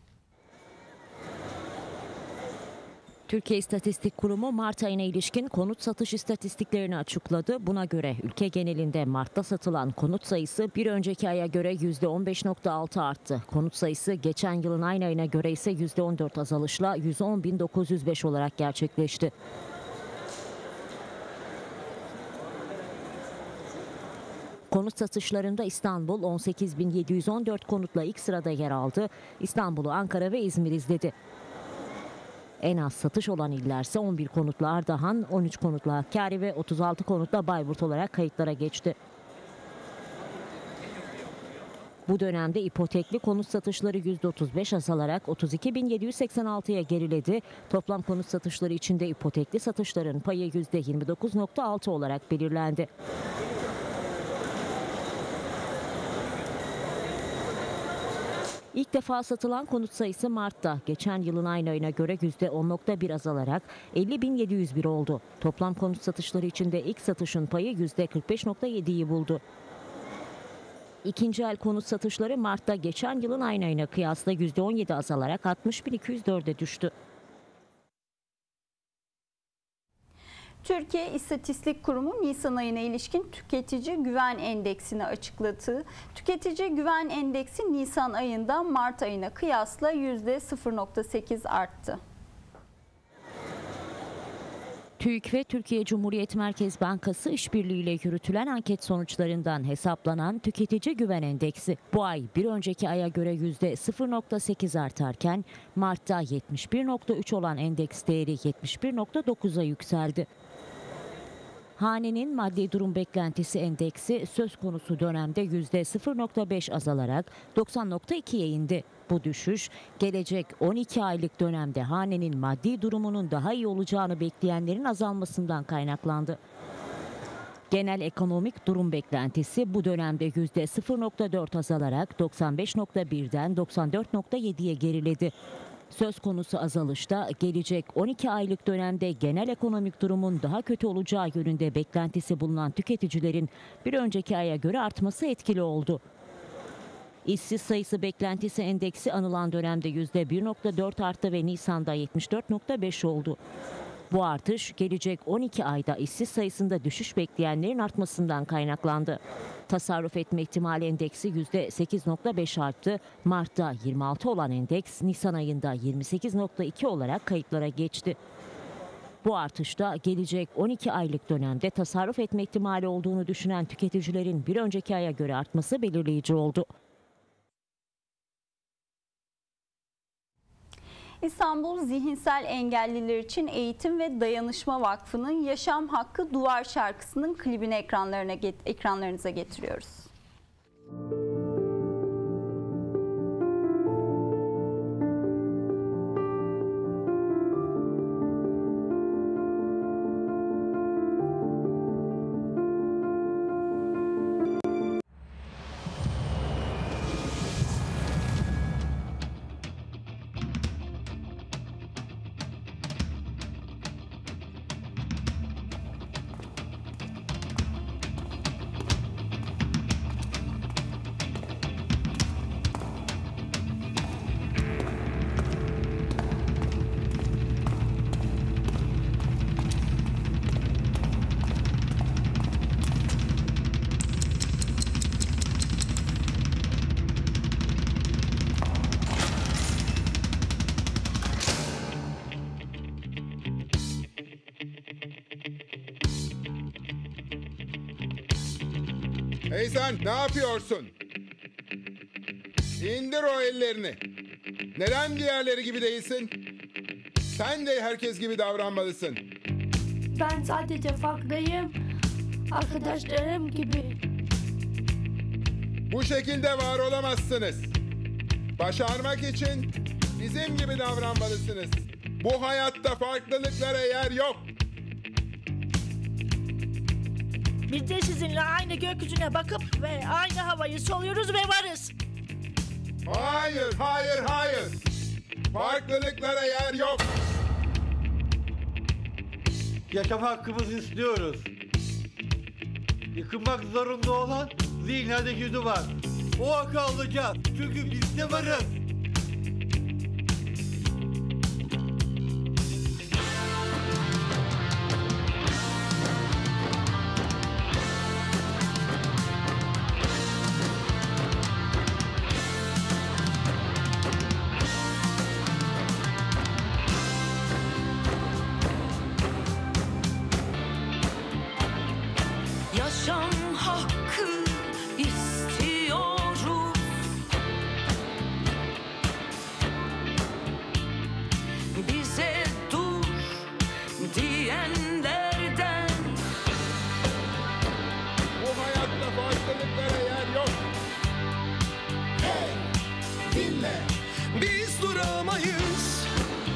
Türkiye İstatistik Kurumu Mart ayına ilişkin konut satış istatistiklerini açıkladı. Buna göre ülke genelinde Mart'ta satılan konut sayısı bir önceki aya göre %15.6 arttı. Konut sayısı geçen yılın aynı ayına göre ise %14 azalışla 110.905 olarak gerçekleşti. Konut satışlarında İstanbul 18.714 konutla ilk sırada yer aldı. İstanbul'u Ankara ve İzmir izledi. En az satış olan illerse 11 konutla Ardahan, 13 konutla Hakkari ve 36 konutla Bayburt olarak kayıtlara geçti. Bu dönemde ipotekli konut satışları %35 azalarak 32.786'ya geriledi. Toplam konut satışları içinde ipotekli satışların payı %29.6 olarak belirlendi. İlk defa satılan konut sayısı Mart'ta geçen yılın aynı ayına göre %10.1 azalarak 50.701 oldu. Toplam konut satışları içinde ilk satışın payı %45.7'yi buldu. İkinci el konut satışları Mart'ta geçen yılın aynı ayına kıyasla %17 azalarak 60.204'e düştü. Türkiye İstatistik Kurumu Nisan ayına ilişkin tüketici güven endeksini açıkladı. Tüketici güven endeksi Nisan ayında Mart ayına kıyasla %0.8 arttı. TÜİK ve Türkiye Cumhuriyet Merkez Bankası işbirliğiyle yürütülen anket sonuçlarından hesaplanan tüketici güven endeksi bu ay bir önceki aya göre %0.8 artarken Mart'ta 71.3 olan endeks değeri 71.9'a yükseldi. Hanenin maddi durum beklentisi endeksi söz konusu dönemde %0.5 azalarak 90.2'ye indi. Bu düşüş gelecek 12 aylık dönemde hanenin maddi durumunun daha iyi olacağını bekleyenlerin azalmasından kaynaklandı. Genel ekonomik durum beklentisi bu dönemde %0.4 azalarak 95.1'den 94.7'ye geriledi. Söz konusu azalışta gelecek 12 aylık dönemde genel ekonomik durumun daha kötü olacağı yönünde beklentisi bulunan tüketicilerin bir önceki aya göre artması etkili oldu. İşsiz sayısı beklentisi endeksi anılan dönemde %1.4 arttı ve Nisan'da 74.5 oldu. Bu artış gelecek 12 ayda işsiz sayısında düşüş bekleyenlerin artmasından kaynaklandı. Tasarruf etme ihtimali endeksi %8.5 arttı. Mart'ta 26 olan endeks Nisan ayında 28.2 olarak kayıtlara geçti. Bu artışta gelecek 12 aylık dönemde tasarruf etme ihtimali olduğunu düşünen tüketicilerin bir önceki aya göre artması belirleyici oldu. İstanbul Zihinsel Engelliler için Eğitim ve Dayanışma Vakfı'nın Yaşam Hakkı Duvar şarkısının klibini ekranlarınıza getiriyoruz. Hey sen, ne yapıyorsun? İndir o ellerini. Neden diğerleri gibi değilsin? Sen de herkes gibi davranmalısın. Ben sadece farklıyım. Arkadaşlarım gibi. Bu şekilde var olamazsınız. Başarmak için bizim gibi davranmalısınız. Bu hayatta farklılıklara yer yok. Biz de sizinle aynı gökyüzüne bakıp ve aynı havayı soluyoruz ve varız. Hayır, hayır, hayır. Farklılıklara yer yok. Yaşam hakkımızı istiyoruz. Yıkılmak zorunda olan zihniyete gücü var. O hakkı alacağız. Çünkü biz de varız. Yaşam hakkı istiyoruz. Bize dur diyenlerden. Bu hayatta farklılıklara yer yok. Hey, dinle. Biz duramayız.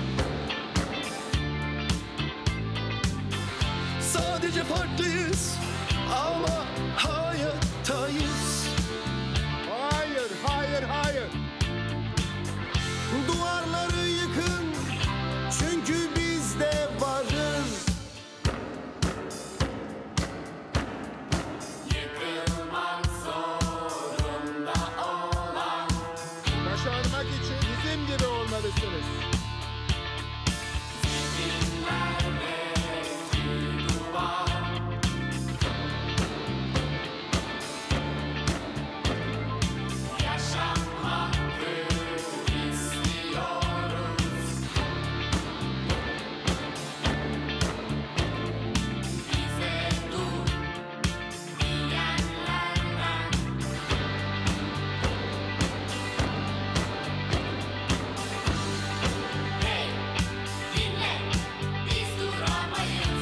Sadece farklıyız ama hayattayız. Hayır, hayır, hayır. Duvarları yıkın çünkü biz de varız. Yıkılmak zorunda olan. Başarmak için bizim gibi olmalısınız. Zihinlerdeki duvar. Yaşam hakkı istiyoruz. Bize dur diyenlerden. Hey, dinle, biz duramayız.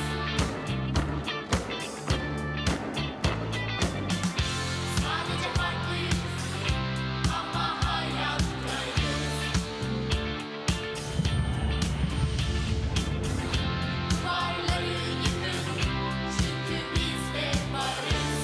Sadece farklıyız ama hayattayız. Duvarları yıkın çünkü biz de varız.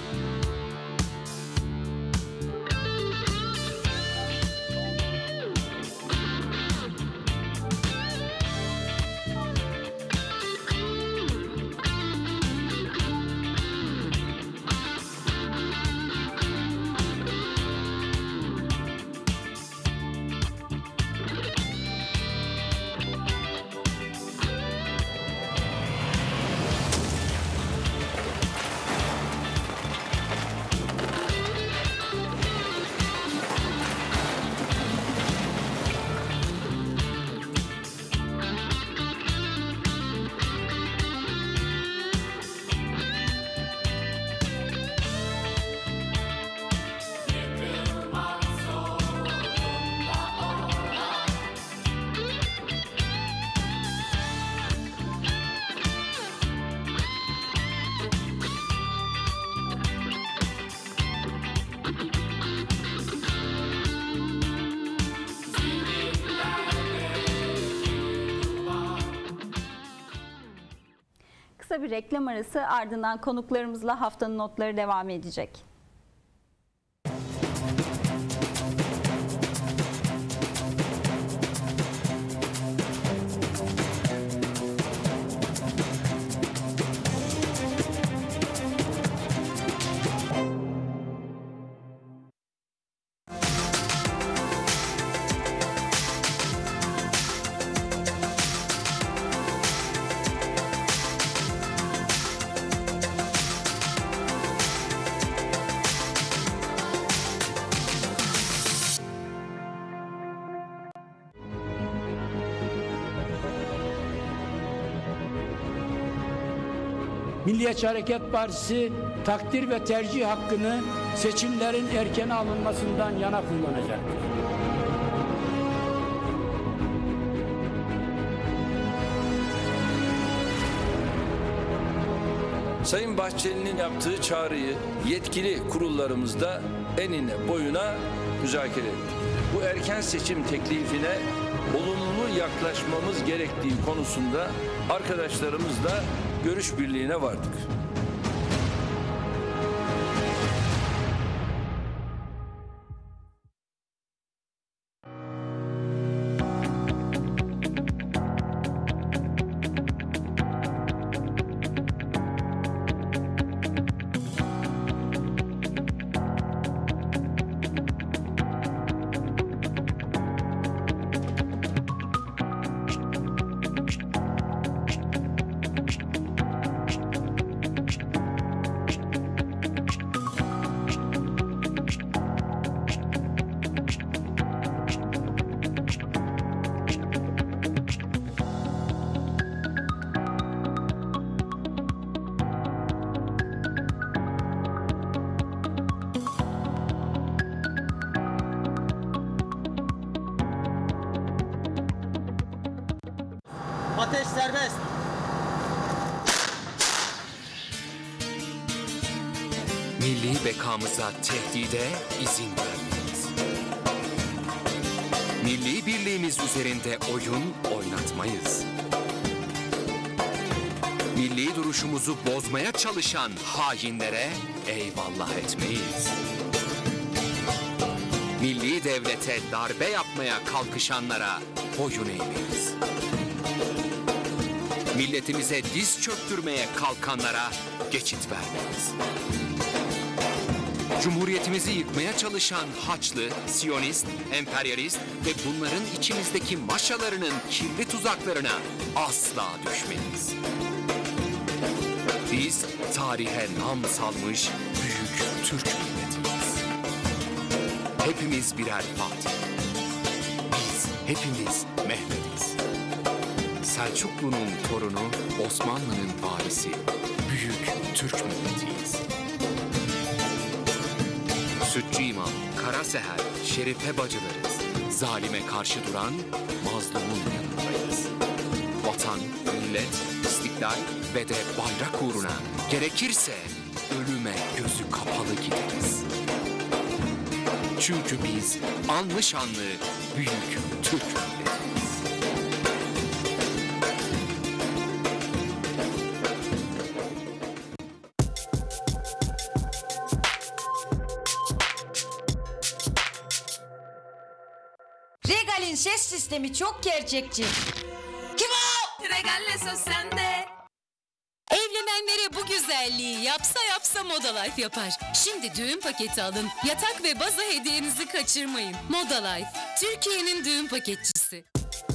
Yıkılmak zorunda olan. Kısa bir reklam arası, ardından konuklarımızla haftanın notları devam edecek. Milliyetçi Hareket Partisi takdir ve tercih hakkını seçimlerin erken alınmasından yana kullanacaktır. Sayın Bahçeli'nin yaptığı çağrıyı yetkili kurullarımızda enine boyuna müzakere ettik. Bu erken seçim teklifine olumlu yaklaşmamız gerektiği konusunda arkadaşlarımızla görüş birliğine vardık. Ateş serbest. Milli bekamıza tehdide izin vermeyiz. Milli birliğimiz üzerinde oyun oynatmayız. Milli duruşumuzu bozmaya çalışan hainlere eyvallah etmeyiz. Milli devlete darbe yapmaya kalkışanlara boyun eğmeyiz. Milletimize diz çöktürmeye kalkanlara geçit vermeyiz. Cumhuriyetimizi yıkmaya çalışan Haçlı, Siyonist, emperyalist ve bunların içimizdeki maşalarının kirli tuzaklarına asla düşmeyiz. Biz tarihe nam salmış büyük Türk milletiyiz. Hepimiz birer Fatih. Biz hepimiz Mehmet'iz. Selçuklu'nun torunu, Osmanlı'nın varisi, büyük Türk milletiyiz. Sütçü İmam, Kara Seher, Şerife bacılarız. Zalime karşı duran mazlumun yanındayız. Vatan, millet, istiklal ve de bayrak uğruna gerekirse ölüme gözü kapalı gideriz. Çünkü biz anlı şanlı büyük Türk milletiyiz. Regal'in ses sistemi çok gerçekçi. Kim o? Regal'le söz sende. Evlenenlere bu güzelliği yapsa Moda Life yapar. Şimdi düğün paketi alın. Yatak ve baza hediyenizi kaçırmayın. Moda Life, Türkiye'nin düğün paketçisi.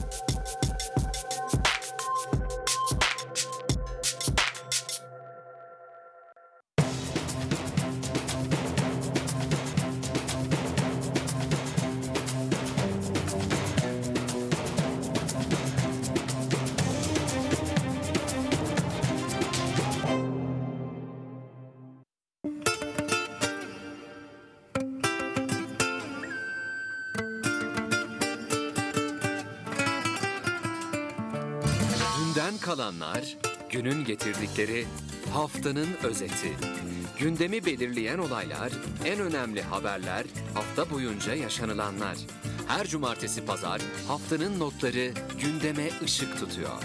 Dünden kalanlar, günün getirdikleri haftanın özeti. Gündemi belirleyen olaylar, en önemli haberler, hafta boyunca yaşanılanlar. Her cumartesi pazar haftanın notları gündeme ışık tutuyor.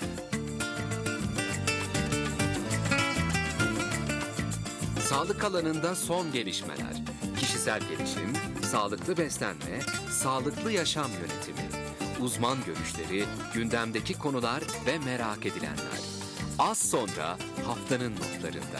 Sağlık alanında son gelişmeler, kişisel gelişim, sağlıklı beslenme, sağlıklı yaşam yönetimi, uzman görüşleri, gündemdeki konular ve merak edilenler. Az sonra haftanın notlarında.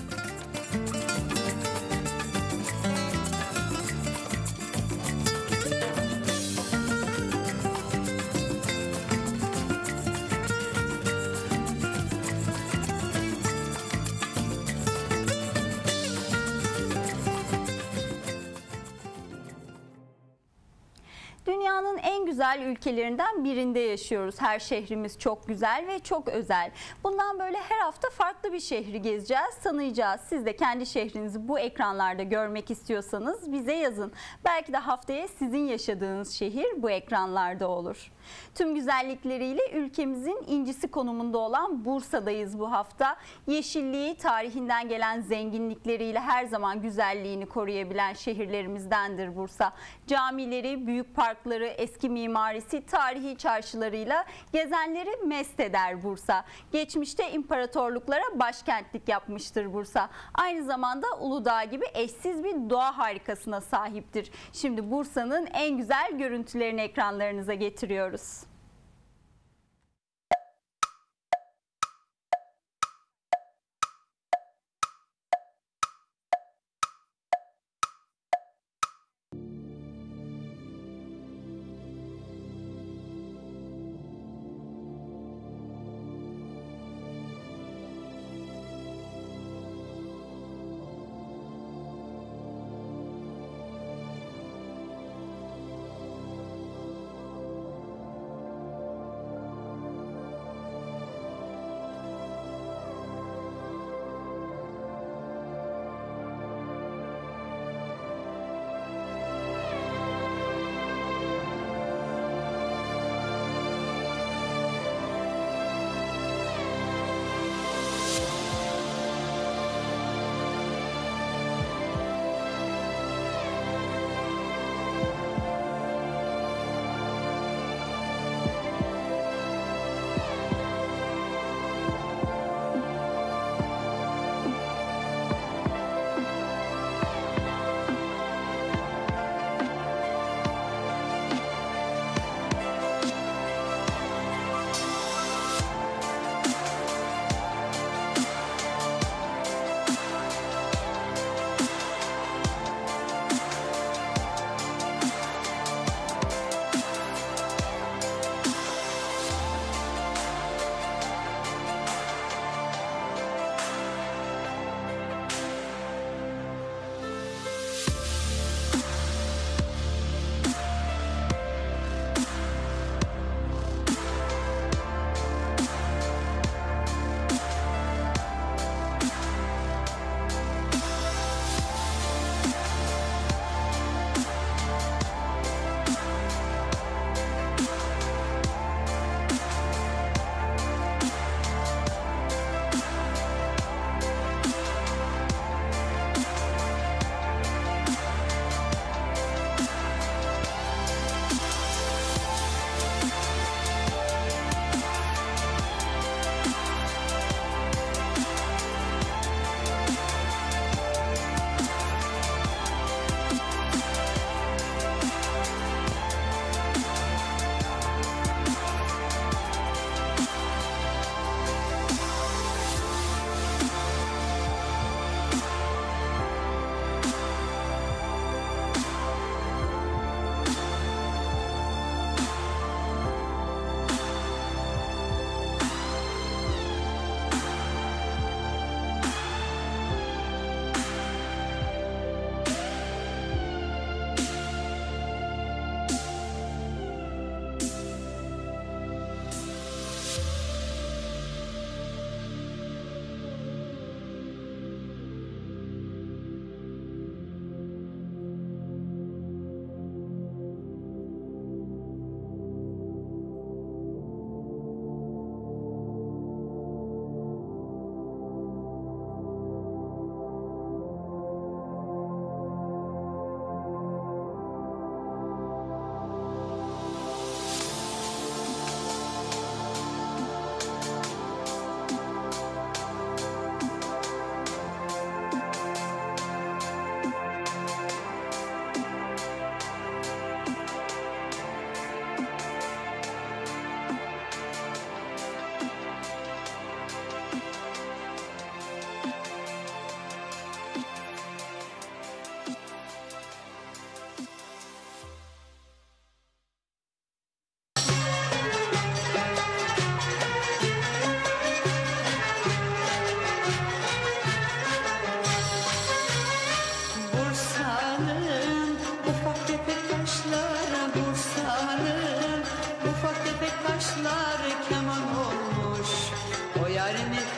Dünyanın en güzel ülkelerinden birinde yaşıyoruz. Her şehrimiz çok güzel ve çok özel. Bundan böyle her hafta farklı bir şehri gezeceğiz, tanıyacağız. Siz de kendi şehrinizi bu ekranlarda görmek istiyorsanız bize yazın. Belki de haftaya sizin yaşadığınız şehir bu ekranlarda olur. Tüm güzellikleriyle ülkemizin incisi konumunda olan Bursa'dayız bu hafta. Yeşilliği, tarihinden gelen zenginlikleriyle her zaman güzelliğini koruyabilen şehirlerimizdendir Bursa. Camileri, büyük parkları, eski mimarisi, tarihi çarşılarıyla gezenleri mest eder Bursa. Geçmişte imparatorluklara başkentlik yapmıştır Bursa. Aynı zamanda Uludağ gibi eşsiz bir doğa harikasına sahiptir. Şimdi Bursa'nın en güzel görüntülerini ekranlarınıza getiriyoruz.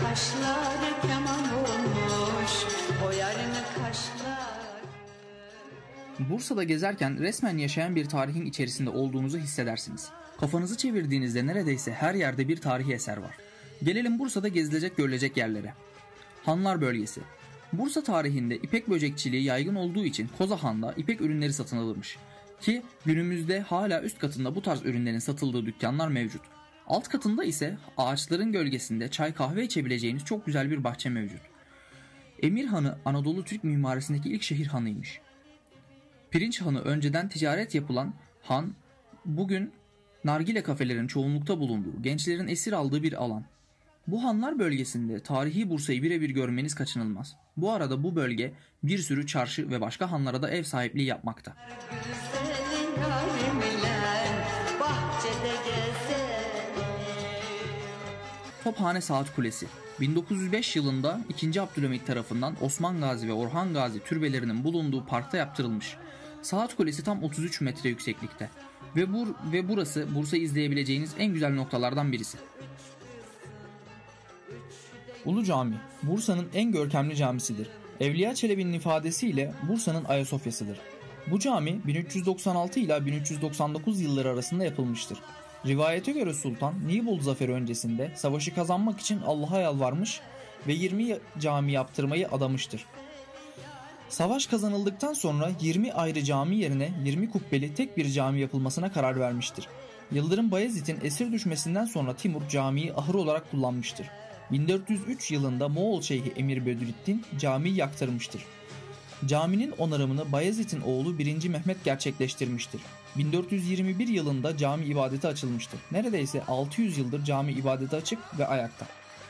kaşları keman olmuş, o yarını kaşlar. Bursa'da gezerken resmen yaşayan bir tarihin içerisinde olduğunuzu hissedersiniz. Kafanızı çevirdiğinizde neredeyse her yerde bir tarihi eser var. Gelelim Bursa'da gezilecek görülecek yerlere. Hanlar bölgesi. Bursa tarihinde ipek böcekçiliği yaygın olduğu için Kozahan'da ipek ürünleri satın alınmış. Ki günümüzde hala üst katında bu tarz ürünlerin satıldığı dükkanlar mevcut. Alt katında ise ağaçların gölgesinde çay kahve içebileceğiniz çok güzel bir bahçe mevcut. Emir Hanı Anadolu Türk mimarisindeki ilk şehir hanıymış. Pirinç Hanı önceden ticaret yapılan han, bugün nargile kafelerin çoğunlukta bulunduğu, gençlerin esir aldığı bir alan. Bu hanlar bölgesinde tarihi Bursa'yı birebir görmeniz kaçınılmaz. Bu arada bu bölge bir sürü çarşı ve başka hanlara da ev sahipliği yapmakta. Tophane Saat Kulesi. 1905 yılında 2. Abdülhamit tarafından Osman Gazi ve Orhan Gazi türbelerinin bulunduğu parkta yaptırılmış. Saat Kulesi tam 33 metre yükseklikte ve burası Bursa'yı izleyebileceğiniz en güzel noktalardan birisi. Ulu Cami, Bursa'nın en görkemli camisidir. Evliya Çelebi'nin ifadesiyle Bursa'nın Ayasofya'sıdır. Bu cami 1396 ile 1399 yılları arasında yapılmıştır. Rivayete göre Sultan Nibolu Zaferi öncesinde savaşı kazanmak için Allah'a yalvarmış ve 20 cami yaptırmayı adamıştır. Savaş kazanıldıktan sonra 20 ayrı cami yerine 20 kubbeli tek bir cami yapılmasına karar vermiştir. Yıldırım Bayezid'in esir düşmesinden sonra Timur camiyi ahır olarak kullanmıştır. 1403 yılında Moğol Şeyhi Emir Bödüddin camiyi yaktırmıştır. Caminin onarımını Bayezid'in oğlu 1. Mehmet gerçekleştirmiştir. 1421 yılında cami ibadete açılmıştır. Neredeyse 600 yıldır cami ibadete açık ve ayakta.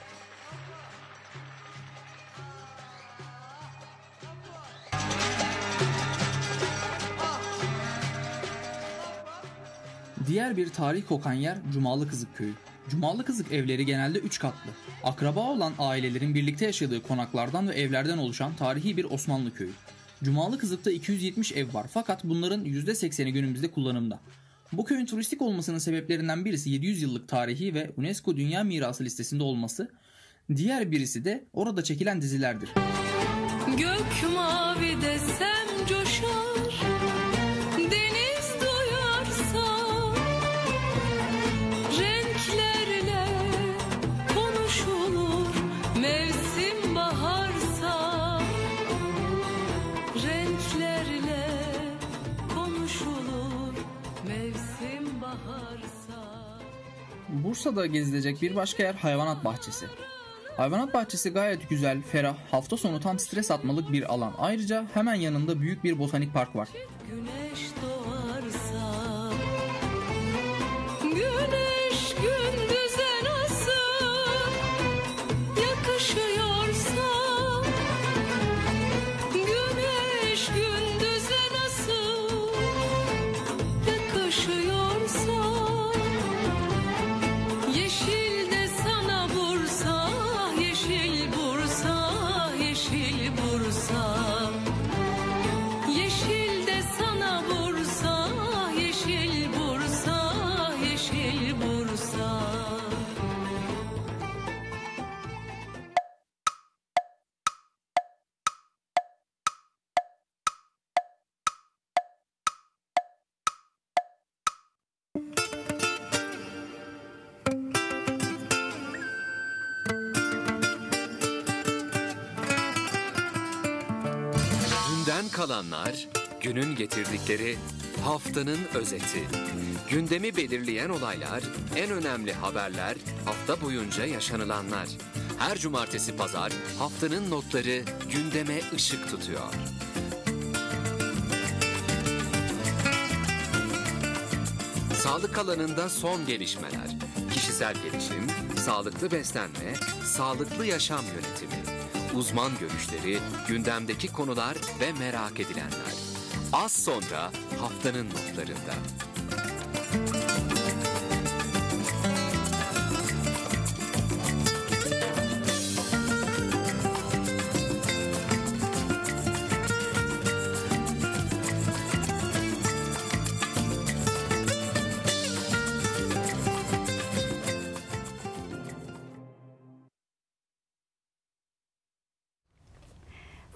Diğer bir tarih kokan yer Cumalı Kızık Köyü. Cumalı Kızık evleri genelde 3 katlı. Akraba olan ailelerin birlikte yaşadığı konaklardan ve evlerden oluşan tarihi bir Osmanlı köyü. Cumalı Kızık'ta 270 ev var fakat bunların %80'i günümüzde kullanımda. Bu köyün turistik olmasının sebeplerinden birisi 700 yıllık tarihi ve UNESCO Dünya Mirası listesinde olması, diğer birisi de orada çekilen dizilerdir. Gök mavi desem coşar, deniz duyarsa, renklerle konuşulur, mevsim baharsa, renklerle konuşulur, mevsim baharsa. Bursa'da gezilecek bir başka yer hayvanat bahçesi. Hayvanat bahçesi gayet güzel, ferah, hafta sonu tam stres atmalık bir alan. Ayrıca hemen yanında büyük bir botanik park var. Güneş doğarsa, güneş gündüze nasıl yakışıyorsa, güneş gündüze nasıl yakışıyorsa, yeşil de sana Bursa, yeşil Bursa, yeşil Bursa. Yeşil de sana Bursa, yeşil Bursa, yeşil Bursa. Dünden kalanlar, günün getirdikleri, haftanın özeti. Gündemi belirleyen olaylar, en önemli haberler, hafta boyunca yaşanılanlar. Her cumartesi pazar haftanın notları gündeme ışık tutuyor. Sağlık alanında son gelişmeler. Kişisel gelişim, sağlıklı beslenme, sağlıklı yaşam yönetimi. Uzman görüşleri, gündemdeki konular ve merak edilenler. Az sonra haftanın notlarında.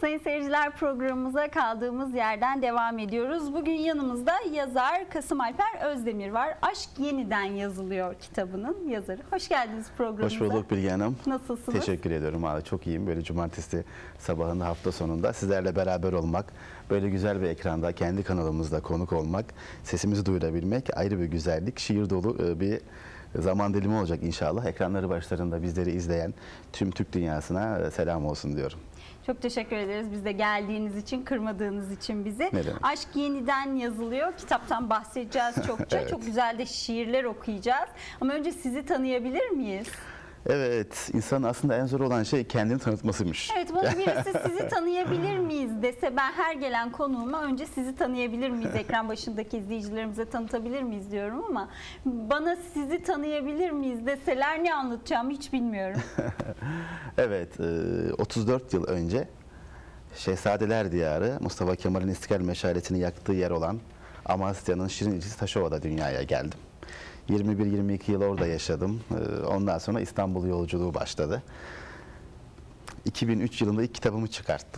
Sayın seyirciler, programımıza kaldığımız yerden devam ediyoruz. Bugün yanımızda yazar Kasım Alper Özdemir var. Aşk Yeniden Yazılıyor kitabının yazarı. Hoş geldiniz programımıza. Hoş bulduk Bilge Hanım. Nasılsınız? Teşekkür ediyorum. Çok iyiyim. Böyle cumartesi sabahında, hafta sonunda sizlerle beraber olmak, böyle güzel bir ekranda, kendi kanalımızda konuk olmak, sesimizi duyurabilmek ayrı bir güzellik. Şiir dolu bir zaman dilimi olacak inşallah. Ekranları başlarında bizleri izleyen tüm Türk dünyasına selam olsun diyorum. Çok teşekkür ederiz. Biz de geldiğiniz için, kırmadığınız için bizi. Aşk Yeniden Yazılıyor. Kitaptan bahsedeceğiz çokça. Evet. Çok güzel de şiirler okuyacağız. Ama önce sizi tanıyabilir miyiz? Evet, insanın aslında en zor olan şey kendini tanıtmasıymış. Evet, bana birisi sizi tanıyabilir miyiz dese, ben her gelen konuğuma önce sizi tanıyabilir miyiz, ekran başındaki izleyicilerimize tanıtabilir miyiz diyorum, ama bana sizi tanıyabilir miyiz deseler ne anlatacağımı hiç bilmiyorum. Evet, 34 yıl önce Şehzadeler Diyarı, Mustafa Kemal'in İstiklal Meşalesi'ni yaktığı yer olan Amasya'nın Şirin ilçesi Taşova'da dünyaya geldim. 21-22 yıl orada yaşadım. Ondan sonra İstanbul yolculuğu başladı. 2003 yılında ilk kitabımı çıkarttım.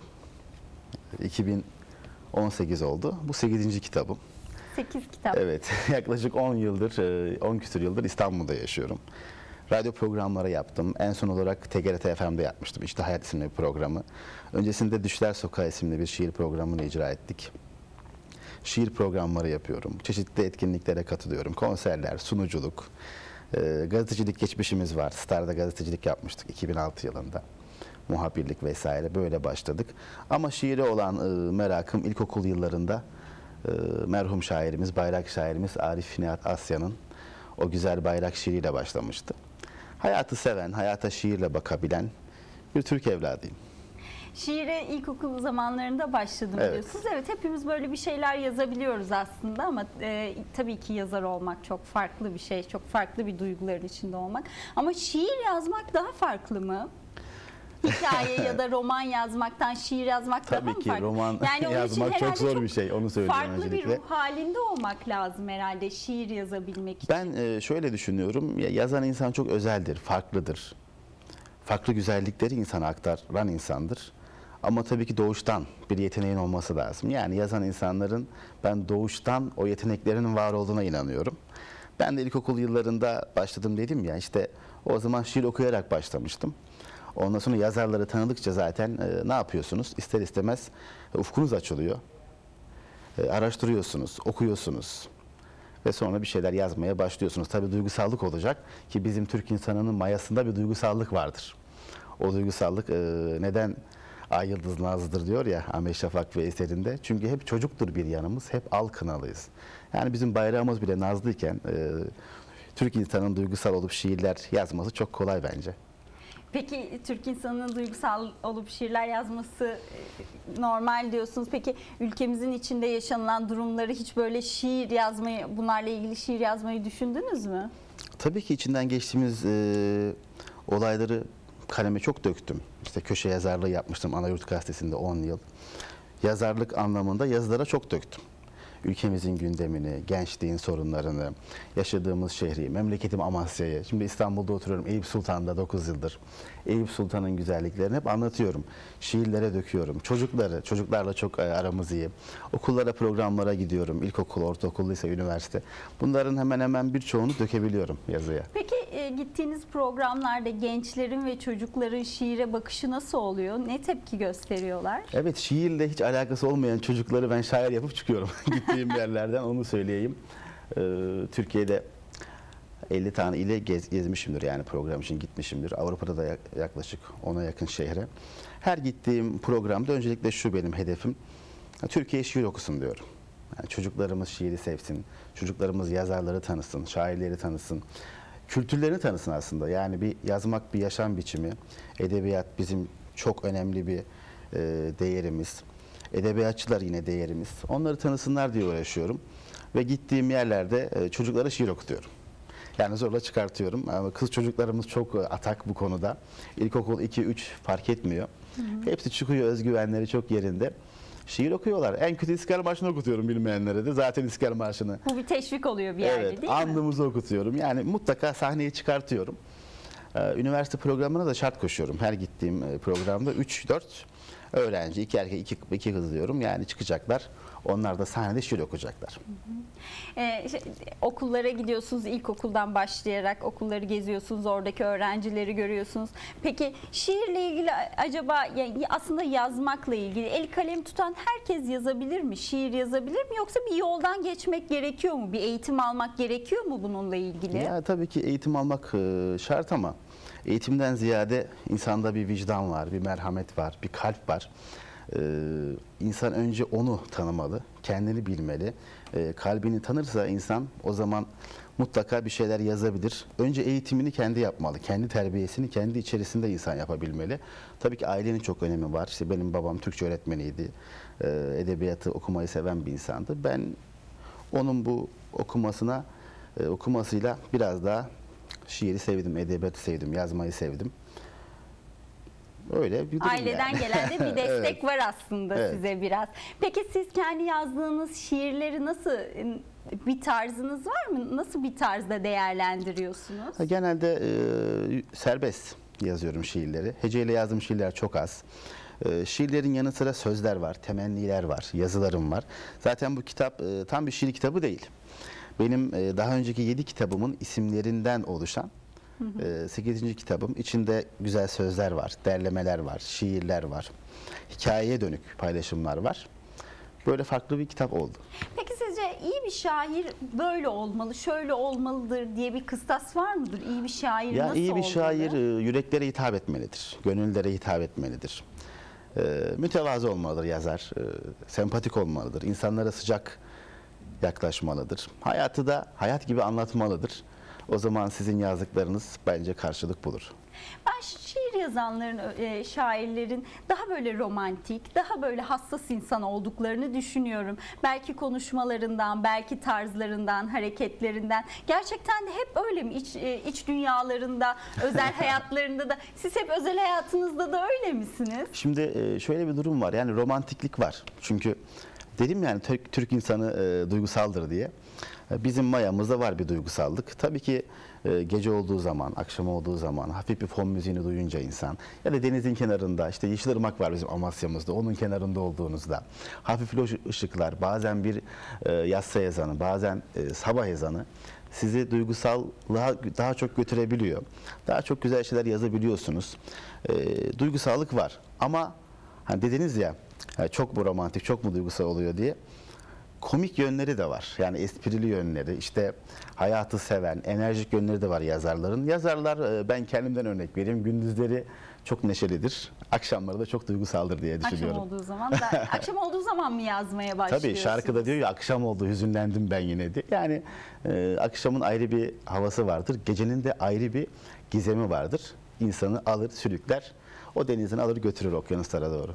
2018 oldu. Bu 8. kitabım. 8 kitap. Evet. Yaklaşık 10 yıldır, 10 küsur yıldır İstanbul'da yaşıyorum. Radyo programları yaptım. En son olarak TGRT FM'de yapmıştım. İşte Hayat isimli bir programı. Öncesinde Düşler Sokağı isimli bir şiir programını icra ettik. Şiir programları yapıyorum. Çeşitli etkinliklere katılıyorum. Konserler, sunuculuk, gazetecilik geçmişimiz var. Star'da gazetecilik yapmıştık 2006 yılında. Muhabirlik vesaire, böyle başladık. Ama şiire olan merakım ilkokul yıllarında merhum şairimiz, bayrak şairimiz Arif Nihat Asya'nın o güzel bayrak şiiriyle başlamıştı. Hayatı seven, hayata şiirle bakabilen bir Türk evladıyım. Şiire ilkokul zamanlarında başladım diyorsunuz. Evet, hepimiz böyle bir şeyler yazabiliyoruz aslında, ama tabii ki yazar olmak çok farklı bir şey. Çok farklı bir duyguların içinde olmak. Ama şiir yazmak daha farklı mı? Hikaye ya da roman yazmaktan şiir yazmak daha mı farklı? Tabii ki roman yazmak çok zor bir şey, onu söyleyeyim öncelikle. Farklı bir ruh halinde olmak lazım herhalde şiir yazabilmek için. Ben şöyle düşünüyorum, yazan insan çok özeldir, farklıdır. Farklı güzellikleri insana aktaran insandır. Ama tabii ki doğuştan bir yeteneğin olması lazım. Yani yazan insanların ben doğuştan o yeteneklerinin var olduğuna inanıyorum. Ben de ilkokul yıllarında başladım dedim ya, işte o zaman şiir okuyarak başlamıştım. Ondan sonra yazarları tanıdıkça zaten ne yapıyorsunuz? İster istemez ufkunuz açılıyor. Araştırıyorsunuz, okuyorsunuz ve sonra bir şeyler yazmaya başlıyorsunuz. Tabii duygusallık olacak ki bizim Türk insanının mayasında bir duygusallık vardır. O duygusallık neden Ay Yıldız Nazlı'dır diyor ya Ahmet Şafak ve eserinde. Çünkü hep çocuktur bir yanımız, hep al kınalıyız. Yani bizim bayrağımız bile nazlıyken Türk insanının duygusal olup şiirler yazması çok kolay bence. Peki Türk insanının duygusal olup şiirler yazması normal diyorsunuz. Peki ülkemizin içinde yaşanılan durumları hiç böyle şiir yazmayı, bunlarla ilgili şiir yazmayı düşündünüz mü? Tabii ki içinden geçtiğimiz olayları kaleme çok döktüm. İşte köşe yazarlığı yapmıştım Anayurt Gazetesi'nde 10 yıl. Yazarlık anlamında yazılara çok döktüm. Ülkemizin gündemini, gençliğin sorunlarını, yaşadığımız şehri, memleketim Amasya'yı. Şimdi İstanbul'da oturuyorum, Eyüp Sultan'da 9 yıldır. Eyüp Sultan'ın güzelliklerini hep anlatıyorum. Şiirlere döküyorum. Çocuklarla çok aramız iyi. Okullara, programlara gidiyorum. İlkokul, ortaokul, lise, üniversite. Bunların hemen hemen birçoğunu dökebiliyorum yazıya. Peki gittiğiniz programlarda gençlerin ve çocukların şiire bakışı nasıl oluyor? Ne tepki gösteriyorlar? Evet, şiirle hiç alakası olmayan çocukları ben şair yapıp çıkıyorum. Gittiğim yerlerden onu söyleyeyim. Türkiye'de 50 tane ile gezmişimdir, yani program için gitmişimdir. Avrupa'da da yaklaşık 10'a yakın şehre. Her gittiğim programda öncelikle şu benim hedefim: Türkiye şiir okusun diyorum. Yani çocuklarımız şiiri sevsin, çocuklarımız yazarları tanısın, şairleri tanısın, kültürlerini tanısın aslında. Yani bir yazmak bir yaşam biçimi, edebiyat bizim çok önemli bir değerimiz. Edebiyatçılar yine değerimiz. Onları tanısınlar diye uğraşıyorum. Ve gittiğim yerlerde çocuklara şiir okutuyorum. Yani zorla çıkartıyorum. Ama kız çocuklarımız çok atak bu konuda. İlkokul 2-3 fark etmiyor. Hepsi çıkıyor, özgüvenleri çok yerinde. Şiir okuyorlar. En kötü İstiklal Marşı'nı okutuyorum bilmeyenlere de. Zaten İstiklal Marşı'nı. Bu bir teşvik oluyor bir yerde, değil mi? Andımızı okutuyorum. Yani mutlaka sahneye çıkartıyorum. Üniversite programına da şart koşuyorum. Her gittiğim programda 3-4 öğrenci, 2 erkek 2 kız diyorum. Yani çıkacaklar. Onlar da sahnede şiir okuyacaklar. Okullara gidiyorsunuz, ilkokuldan başlayarak okulları geziyorsunuz, oradaki öğrencileri görüyorsunuz. Peki şiirle ilgili acaba, yani aslında yazmakla ilgili el kalem tutan herkes yazabilir mi? Şiir yazabilir mi? Yoksa bir yoldan geçmek gerekiyor mu? Bir eğitim almak gerekiyor mu bununla ilgili? Ya tabii ki eğitim almak şart ama eğitimden ziyade insanda bir vicdan var, bir merhamet var, bir kalp var. İnsan önce onu tanımalı, kendini bilmeli. Kalbini tanırsa insan o zaman mutlaka bir şeyler yazabilir. Önce eğitimini kendi yapmalı, kendi terbiyesini kendi içerisinde insan yapabilmeli. Tabii ki ailenin çok önemi var. İşte benim babam Türkçe öğretmeniydi, edebiyatı okumayı seven bir insandı. Ben onun bu okumasıyla biraz daha şiiri sevdim, edebiyatı sevdim, yazmayı sevdim. Öyle bir durum. Aileden yani. gelen de bir destek Evet. var aslında Evet. size biraz. Peki siz kendi yazdığınız şiirleri nasıl, bir tarzınız var mı? Nasıl bir tarzda değerlendiriyorsunuz? Genelde serbest yazıyorum şiirleri. Heceyle yazdığım şiirler çok az. Şiirlerin yanı sıra sözler var, temenniler var, yazılarım var. Zaten bu kitap tam bir şiir kitabı değil. Benim daha önceki 7 kitabımın isimlerinden oluşan 8. kitabım. İçinde güzel sözler var, derlemeler var, şiirler var, hikayeye dönük paylaşımlar var. Böyle farklı bir kitap oldu. Peki sizce iyi bir şair böyle olmalı, şöyle olmalıdır diye bir kıstas var mıdır? İyi bir şair Ya nasıl iyi bir olmalı? şair yüreklere hitap etmelidir, gönüllere hitap etmelidir. Mütevazı olmalıdır yazar, sempatik olmalıdır, insanlara sıcak yaklaşmalıdır. Hayatı da hayat gibi anlatmalıdır. O zaman sizin yazdıklarınız bence karşılık bulur. Ben şiir yazanların, şairlerin daha böyle romantik, daha böyle hassas insan olduklarını düşünüyorum. Belki konuşmalarından, belki tarzlarından, hareketlerinden. Gerçekten de hep öyle mi? İç dünyalarında, özel hayatlarında da. Siz hep özel hayatınızda da öyle misiniz? Şimdi şöyle bir durum var. Yani romantiklik var. Çünkü dedim yani Türk insanı duygusaldır diye. Bizim mayamızda var bir duygusallık. Tabii ki gece olduğu zaman, akşam olduğu zaman, hafif bir fon müziğini duyunca insan ya da denizin kenarında, işte Yeşilırmak var bizim Amasya'mızda, onun kenarında olduğunuzda hafif loş ışıklar, bazen bir yatsı ezanı, bazen sabah ezanı sizi duygusallığa daha çok götürebiliyor. Daha çok güzel şeyler yazabiliyorsunuz. Duygusallık var ama hani dediniz ya çok mu romantik, çok mu duygusal oluyor diye. Komik yönleri de var. Yani esprili yönleri, işte hayatı seven, enerjik yönleri de var yazarların. Yazarlar, ben kendimden örnek vereyim, gündüzleri çok neşelidir, akşamları da çok duygusaldır diye düşünüyorum. Akşam olduğu zaman mı yazmaya başlıyorsunuz? Tabii şarkıda diyor ya, akşam oldu hüzünlendim ben yine diye. Yani akşamın ayrı bir havası vardır, gecenin de ayrı bir gizemi vardır. İnsanı alır, sürükler, o denizden alır götürür okyanuslara doğru.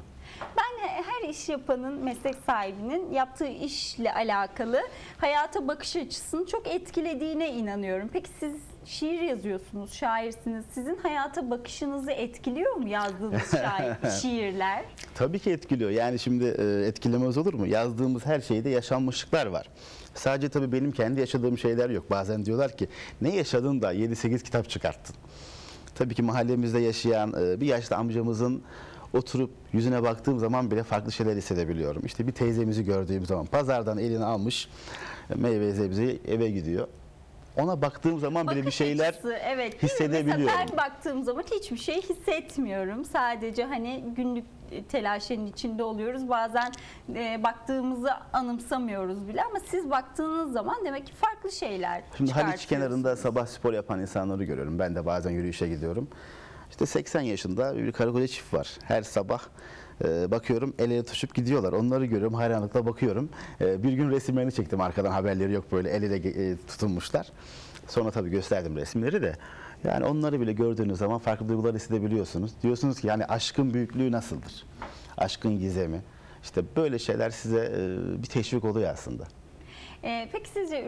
Her iş yapanın, meslek sahibinin yaptığı işle alakalı hayata bakış açısını çok etkilediğine inanıyorum. Peki siz şiir yazıyorsunuz, şairsiniz. Sizin hayata bakışınızı etkiliyor mu yazdığınız şiirler? Tabii ki etkiliyor. Yani şimdi etkilemez olur mu? Yazdığımız her şeyde yaşanmışlıklar var. Sadece tabii benim kendi yaşadığım şeyler yok. Bazen diyorlar ki ne yaşadın da 7-8 kitap çıkarttın. Tabii ki mahallemizde yaşayan bir yaşlı amcamızın oturup yüzüne baktığım zaman bile farklı şeyler hissedebiliyorum. İşte bir teyzemizi gördüğüm zaman pazardan elini almış meyve sebzeyi eve gidiyor. Ona baktığım zaman bile bir şeyler hissedebiliyorum. Mesela ben baktığım zaman hiçbir şey hissetmiyorum. Sadece hani günlük telaşenin içinde oluyoruz. Bazen baktığımızı anımsamıyoruz bile ama siz baktığınız zaman demek ki farklı şeyler Şimdi Haliç kenarında sabah spor yapan insanları görüyorum. Ben de bazen yürüyüşe gidiyorum. İşte 80 yaşında bir karı koca çift var. Her sabah bakıyorum el ele tutuşup gidiyorlar. Onları görüyorum, hayranlıkla bakıyorum. Bir gün resimlerini çektim, arkadan haberleri yok, böyle el ele tutunmuşlar. Sonra tabii gösterdim resimleri de. Yani onları bile gördüğünüz zaman farklı duygular hissedebiliyorsunuz. Diyorsunuz ki yani aşkın büyüklüğü nasıldır? Aşkın gizemi. İşte böyle şeyler size bir teşvik oluyor aslında. Peki sizce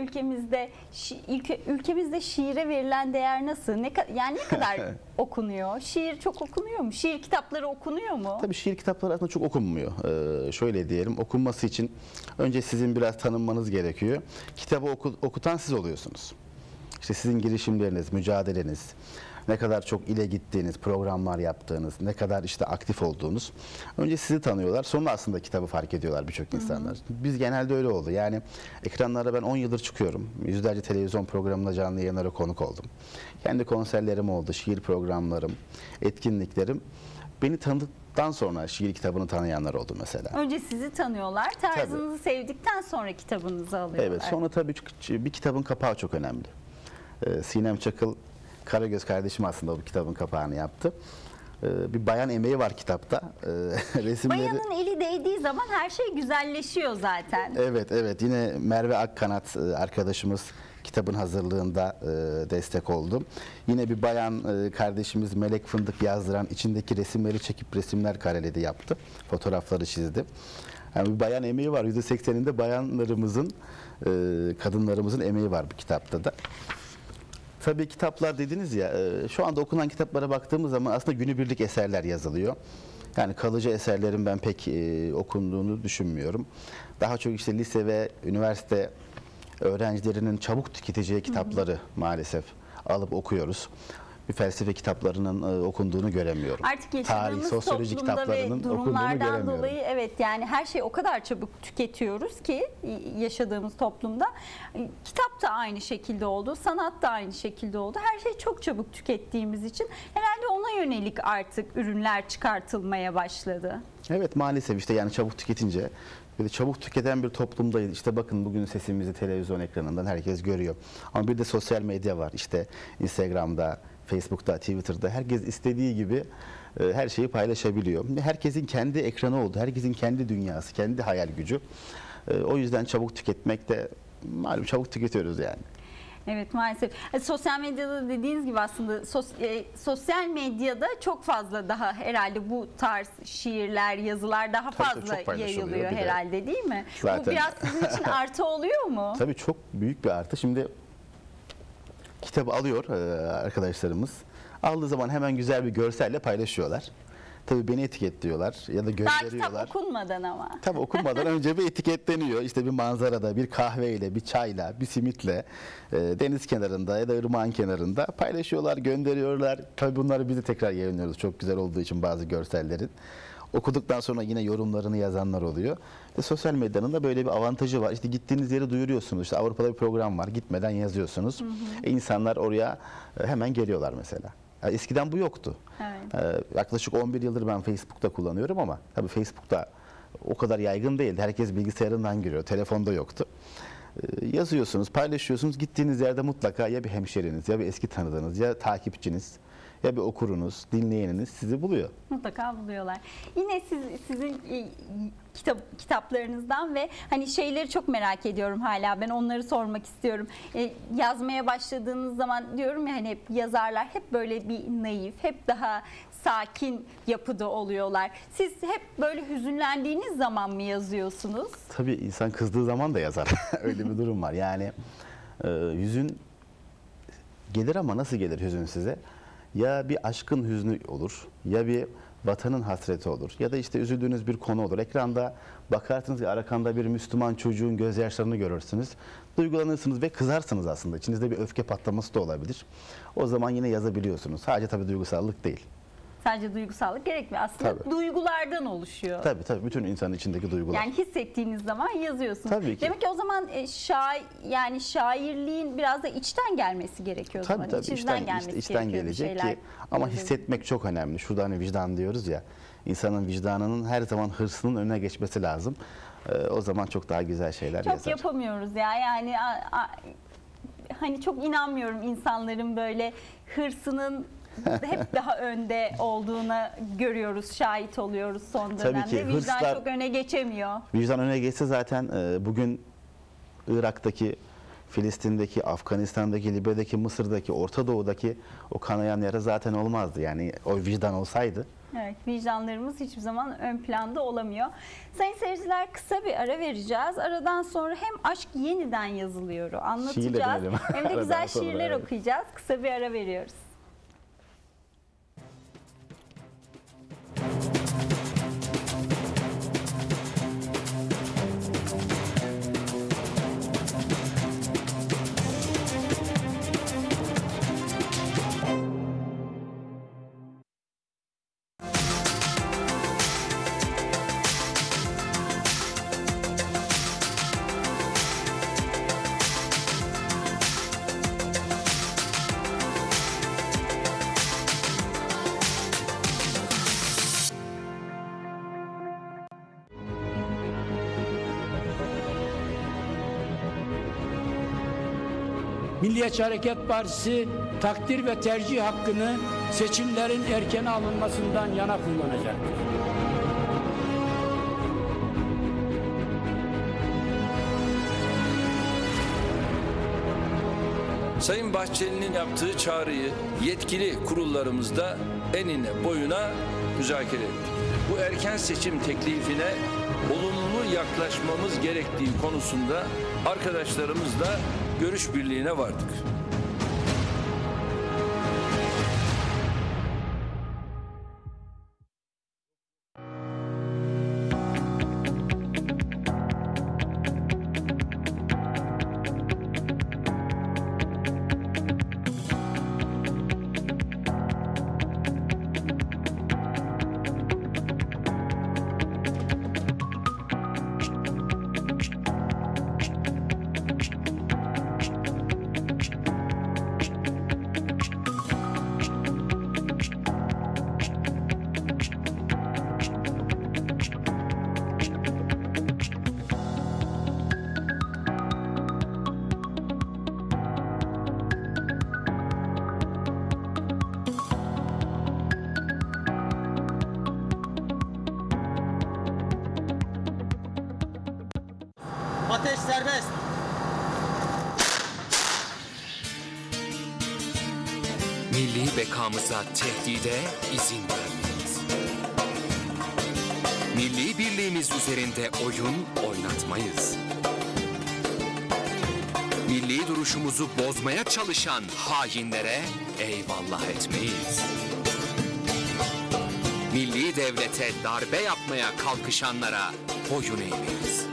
ülkemizde şiire verilen değer nasıl? Yani ne kadar okunuyor? Şiir çok okunuyor mu? Şiir kitapları okunuyor mu? Tabii şiir kitapları aslında çok okunmuyor. Şöyle diyelim, okunması için önce sizin biraz tanınmanız gerekiyor. Kitabı okutan siz oluyorsunuz. İşte sizin girişimleriniz, mücadeleniz, ne kadar çok ile gittiğiniz, programlar yaptığınız, ne kadar işte aktif olduğunuz. Önce sizi tanıyorlar, sonra aslında kitabı fark ediyorlar birçok insanlar. Biz genelde öyle oldu. Yani ekranlara ben 10 yıldır çıkıyorum. Yüzlerce televizyon programına, canlı yayınlara konuk oldum. Kendi konserlerim oldu, şiir programlarım, etkinliklerim. Beni tanıdıktan sonra şiir kitabını tanıyanlar oldu mesela. Önce sizi tanıyorlar, tarzınızı sevdikten sonra kitabınızı alıyorlar. Evet, sonra tabii bir kitabın kapağı çok önemli. Sinem Çakıl Karagöz kardeşim aslında bu kitabın kapağını yaptı. Bir bayan emeği var kitapta. Resimleri... Bayanın eli değdiği zaman her şey güzelleşiyor zaten. Evet, evet. Yine Merve Akkanat arkadaşımız kitabın hazırlığında destek oldu. Yine bir bayan kardeşimiz Melek Fındık yazdıran, içindeki resimleri çekip resimler kareledi, yaptı. Fotoğrafları çizdi. Yani bir bayan emeği var. %80'inde bayanlarımızın, kadınlarımızın emeği var bu kitapta da. Tabii kitaplar dediniz ya, şu anda okunan kitaplara baktığımız zaman aslında günübirlik eserler yazılıyor. Yani kalıcı eserlerin ben pek okunduğunu düşünmüyorum. Daha çok işte lise ve üniversite öğrencilerinin çabuk tüketeceği kitapları maalesef alıp okuyoruz. Bir felsefe kitaplarının okunduğunu göremiyorum. Artık yaşadığımız toplumda ve durumlardan dolayı evet, yani her şeyi o kadar çabuk tüketiyoruz ki yaşadığımız toplumda. Kitap da aynı şekilde oldu, sanat da aynı şekilde oldu. Her şeyi çok çabuk tükettiğimiz için herhalde ona yönelik artık ürünler çıkartılmaya başladı. Evet, maalesef işte yani çabuk tüketince, böyle çabuk tüketen bir toplumdayız. İşte bakın bugün sesimizi televizyon ekranından herkes görüyor. Ama bir de sosyal medya var. İşte Instagram'da, Facebook'ta, Twitter'da herkes istediği gibi her şeyi paylaşabiliyor. Herkesin kendi ekranı oldu. Herkesin kendi dünyası, kendi hayal gücü. O yüzden çabuk tüketmek de malum çabuk tüketiyoruz yani. Evet, maalesef. Sosyal medyada dediğiniz gibi aslında sosyal medyada çok fazla daha herhalde bu tarz şiirler, yazılar daha fazla yayılıyor herhalde, değil mi? Zaten. Bu biraz sizin için artı oluyor mu? Tabii çok büyük bir artı. Şimdi kitabı alıyor arkadaşlarımız. Aldığı zaman hemen güzel bir görselle paylaşıyorlar. Tabii beni etiketliyorlar ya da gönderiyorlar. Daha kitap okunmadan ama. Tabii okunmadan önce bir etiketleniyor. İşte bir manzarada, bir kahveyle, bir çayla, bir simitle deniz kenarında ya da ırmağın kenarında paylaşıyorlar, gönderiyorlar. Tabii bunları biz de tekrar yayınlıyoruz. Çok güzel olduğu için bazı görsellerin. Okuduktan sonra yine yorumlarını yazanlar oluyor. Ve sosyal medyanın da böyle bir avantajı var. İşte gittiğiniz yeri duyuruyorsunuz. İşte Avrupa'da bir program var. Gitmeden yazıyorsunuz. İnsanlar oraya hemen geliyorlar mesela. Yani eskiden bu yoktu. Evet. Yaklaşık 11 yıldır ben Facebook'ta kullanıyorum ama tabii Facebook'ta o kadar yaygın değildi. Herkes bilgisayarından giriyor. Telefonda yoktu. Yazıyorsunuz, paylaşıyorsunuz. Gittiğiniz yerde mutlaka ya bir hemşeriniz, ya bir eski tanıdığınız, ya takipçiniz, ya bir okurunuz, dinleyeniniz sizi buluyor. Mutlaka buluyorlar. Yine sizin kitaplarınızdan ve hani şeyleri çok merak ediyorum hala. Ben onları sormak istiyorum. Yazmaya başladığınız zaman diyorum ya, hani hep yazarlar hep böyle bir naif, hep daha sakin yapıda oluyorlar. Siz hep böyle hüzünlendiğiniz zaman mı yazıyorsunuz? Tabii insan kızdığı zaman da yazar. Öyle bir durum var. Yani hüzün gelir ama nasıl gelir hüzün size? Ya bir aşkın hüznü olur, ya bir vatanın hasreti olur, ya da işte üzüldüğünüz bir konu olur. Ekranda bakarsınız ya, arkanda bir Müslüman çocuğun gözyaşlarını görürsünüz. Duygulanırsınız ve kızarsınız aslında. İçinizde bir öfke patlaması da olabilir. O zaman yine yazabiliyorsunuz. Sadece tabii duygusallık değil. Sadece duygusallık gerekmiyor. Aslında tabii duygulardan oluşuyor. Tabii bütün insanın içindeki duygular. Yani hissettiğiniz zaman yazıyorsunuz. Tabii ki. Demek ki o zaman yani şairliğin biraz da içten gelmesi gerekiyor. Tabii içten gelecek ki ama hissetmek çok önemli. Şurada hani vicdan diyoruz ya. İnsanın vicdanının her zaman hırsının önüne geçmesi lazım. O zaman çok daha güzel şeyler yazar. Çok yapamıyoruz ya. Yani hani çok inanmıyorum insanların böyle hırsının hep daha önde olduğuna görüyoruz, şahit oluyoruz son dönemde. Tabii ki, vicdan çok öne geçemiyor. Vicdan öne geçse zaten bugün Irak'taki, Filistin'deki, Afganistan'daki, Libya'daki, Mısır'daki, Orta Doğu'daki o kanayan yara zaten olmazdı. Yani o vicdan olsaydı. Evet, vicdanlarımız hiçbir zaman ön planda olamıyor. Sayın seyirciler, kısa bir ara vereceğiz. Aradan sonra hem aşk yeniden yazılıyor'u anlatacağız, hem de güzel şiirler okuyacağız. Kısa bir ara veriyoruz. Milliyetçi Hareket Partisi takdir ve tercih hakkını seçimlerin erken alınmasından yana kullanacaktır. Sayın Bahçeli'nin yaptığı çağrıyı yetkili kurullarımızda enine boyuna müzakere ettik. Bu erken seçim teklifine olumlu yaklaşmamız gerektiği konusunda arkadaşlarımızla görüş birliğine vardık. Ateş serbest. Milli bekamıza tehdide izin vermeyiz. Milli birliğimiz üzerinde oyun oynatmayız. Milli duruşumuzu bozmaya çalışan hainlere eyvallah etmeyiz. Milli devlete darbe yapmaya kalkışanlara boyun eğmeyiz.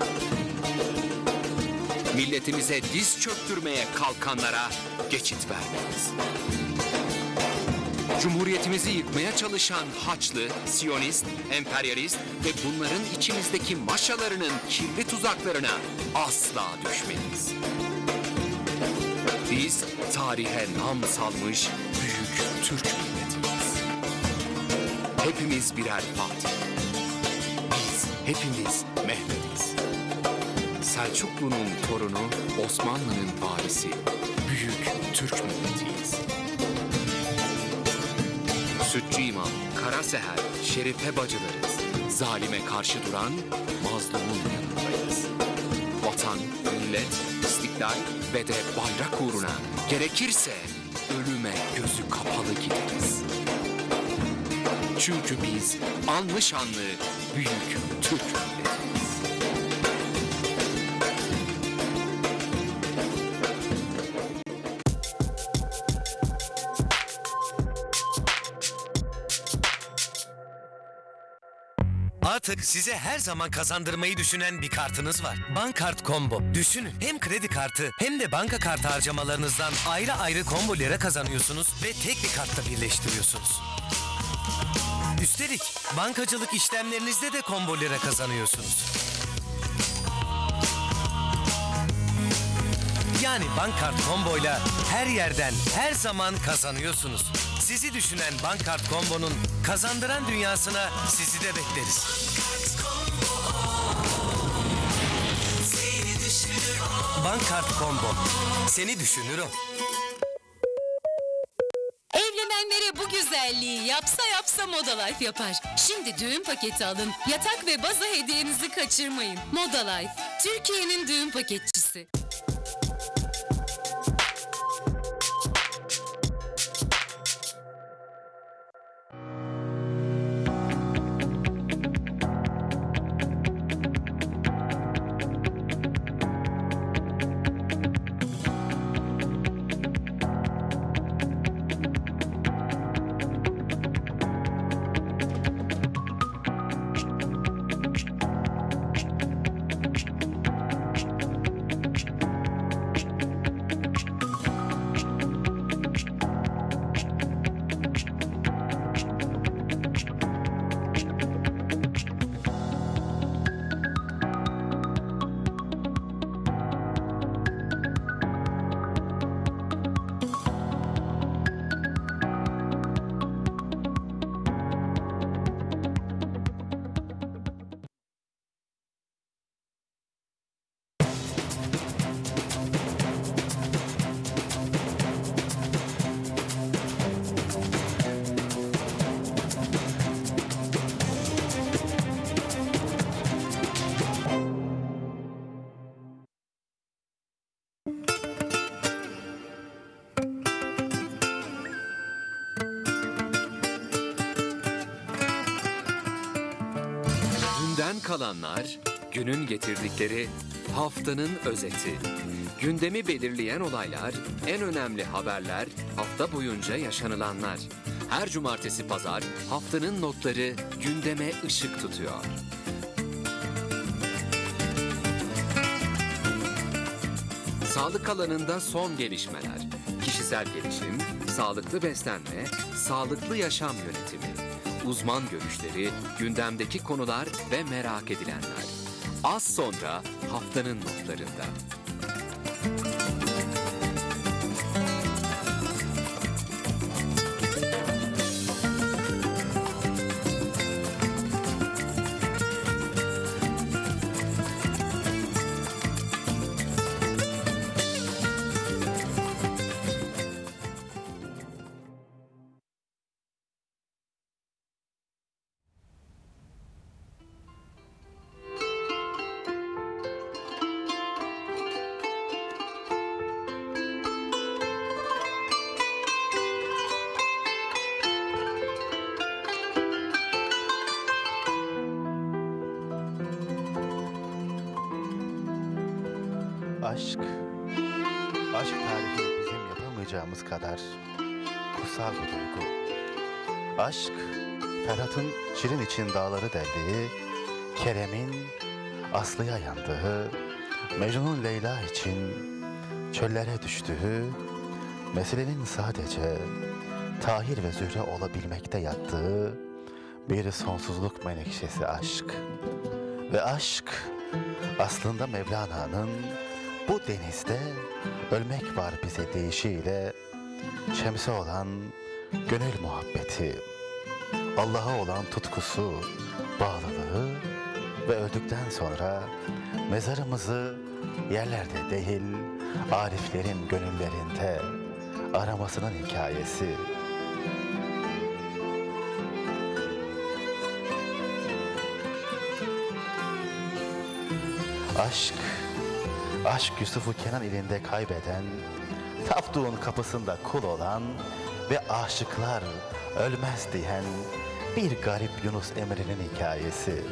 Milletimize diz çöktürmeye kalkanlara geçit vermeyiz. Cumhuriyetimizi yıkmaya çalışan Haçlı, Siyonist, emperyalist ve bunların içimizdeki maşalarının kirli tuzaklarına asla düşmeyiz. Biz tarihe nam salmış büyük Türk milletiyiz. Hepimiz birer Fatih. Biz hepimiz Mehmet'iz. Selçuklu'nun torunu, Osmanlı'nın varisi, büyük Türk milletiyiz. Sütçü İmam, Kara Seher, Şerife bacılarız. Zalime karşı duran mazlumun yanındayız. Vatan, millet, istiklal ve de bayrak uğruna gerekirse ölüme gözü kapalı gideriz. Çünkü biz anlı şanlı büyük Türk milletiyiz. Artık size her zaman kazandırmayı düşünen bir kartınız var. Bankart Combo. Düşünün, hem kredi kartı hem de banka kartı harcamalarınızdan ayrı ayrı kombolere kazanıyorsunuz ve tek bir kartla birleştiriyorsunuz. Üstelik bankacılık işlemlerinizde de kombolere kazanıyorsunuz. Yani Bankart Combo'yla her yerden her zaman kazanıyorsunuz. Sizi düşünen Bankart Combo'nun kazandıran dünyasına sizi de bekleriz. Bankart Combo. Seni düşünür o. Evlenenlere bu güzelliği yapsa yapsa Moda Life yapar. Şimdi düğün paketi alın. Yatak ve baza hediyenizi kaçırmayın. Moda Life, Türkiye'nin düğün paketçisi. Dünden kalanlar, günün getirdikleri, haftanın özeti. Gündemi belirleyen olaylar, en önemli haberler, hafta boyunca yaşanılanlar. Her cumartesi pazar haftanın notları gündeme ışık tutuyor. Sağlık alanında son gelişmeler, kişisel gelişim, sağlıklı beslenme, sağlıklı yaşam yönetimi, uzman görüşleri, gündemdeki konular ve merak edilenler. Az sonra haftanın notlarında. Aşk tarihi bizim yapamayacağımız kadar kutsal bir duygu. Aşk, Ferhat'ın Şirin için dağları deldiği, Kerem'in Aslı'ya yandığı, Mecnun'un Leyla için çöllere düştüğü, meselenin sadece Tahir ve Zühre olabilmekte yattığı bir sonsuzluk menekşesi aşk. Ve aşk aslında Mevlana'nın bu denizde ölmek var bize deyişiyle şemse olan gönül muhabbeti, Allah'a olan tutkusu, bağlılığı ve öldükten sonra mezarımızı yerlerde değil, ariflerin gönüllerinde aramasının hikayesi. Aşk Yusuf'u Kenan ilinde kaybeden, Tapduk'un kapısında kul olan ve aşıklar ölmez diyen bir garip Yunus Emre'nin hikayesi.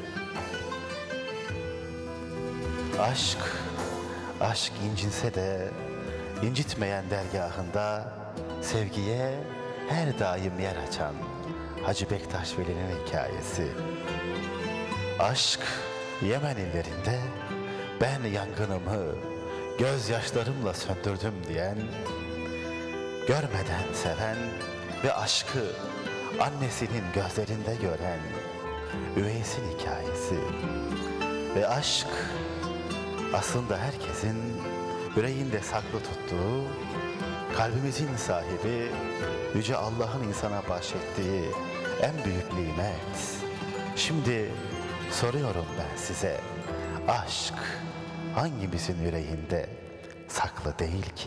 Aşk incinse de incitmeyen dergahında sevgiye her daim yer açan Hacı Bektaş Veli'nin hikayesi. Aşk Yemen illerinde ben yangınımı gözyaşlarımla söndürdüm diyen, görmeden seven ve aşkı annesinin gözlerinde gören Üveys'in hikayesi. Ve aşk aslında herkesin yüreğinde saklı tuttuğu, kalbimizin sahibi Yüce Allah'ın insana bahşettiği en büyük nimet. Şimdi soruyorum ben size, aşk hangimizin yüreğinde saklı değil ki?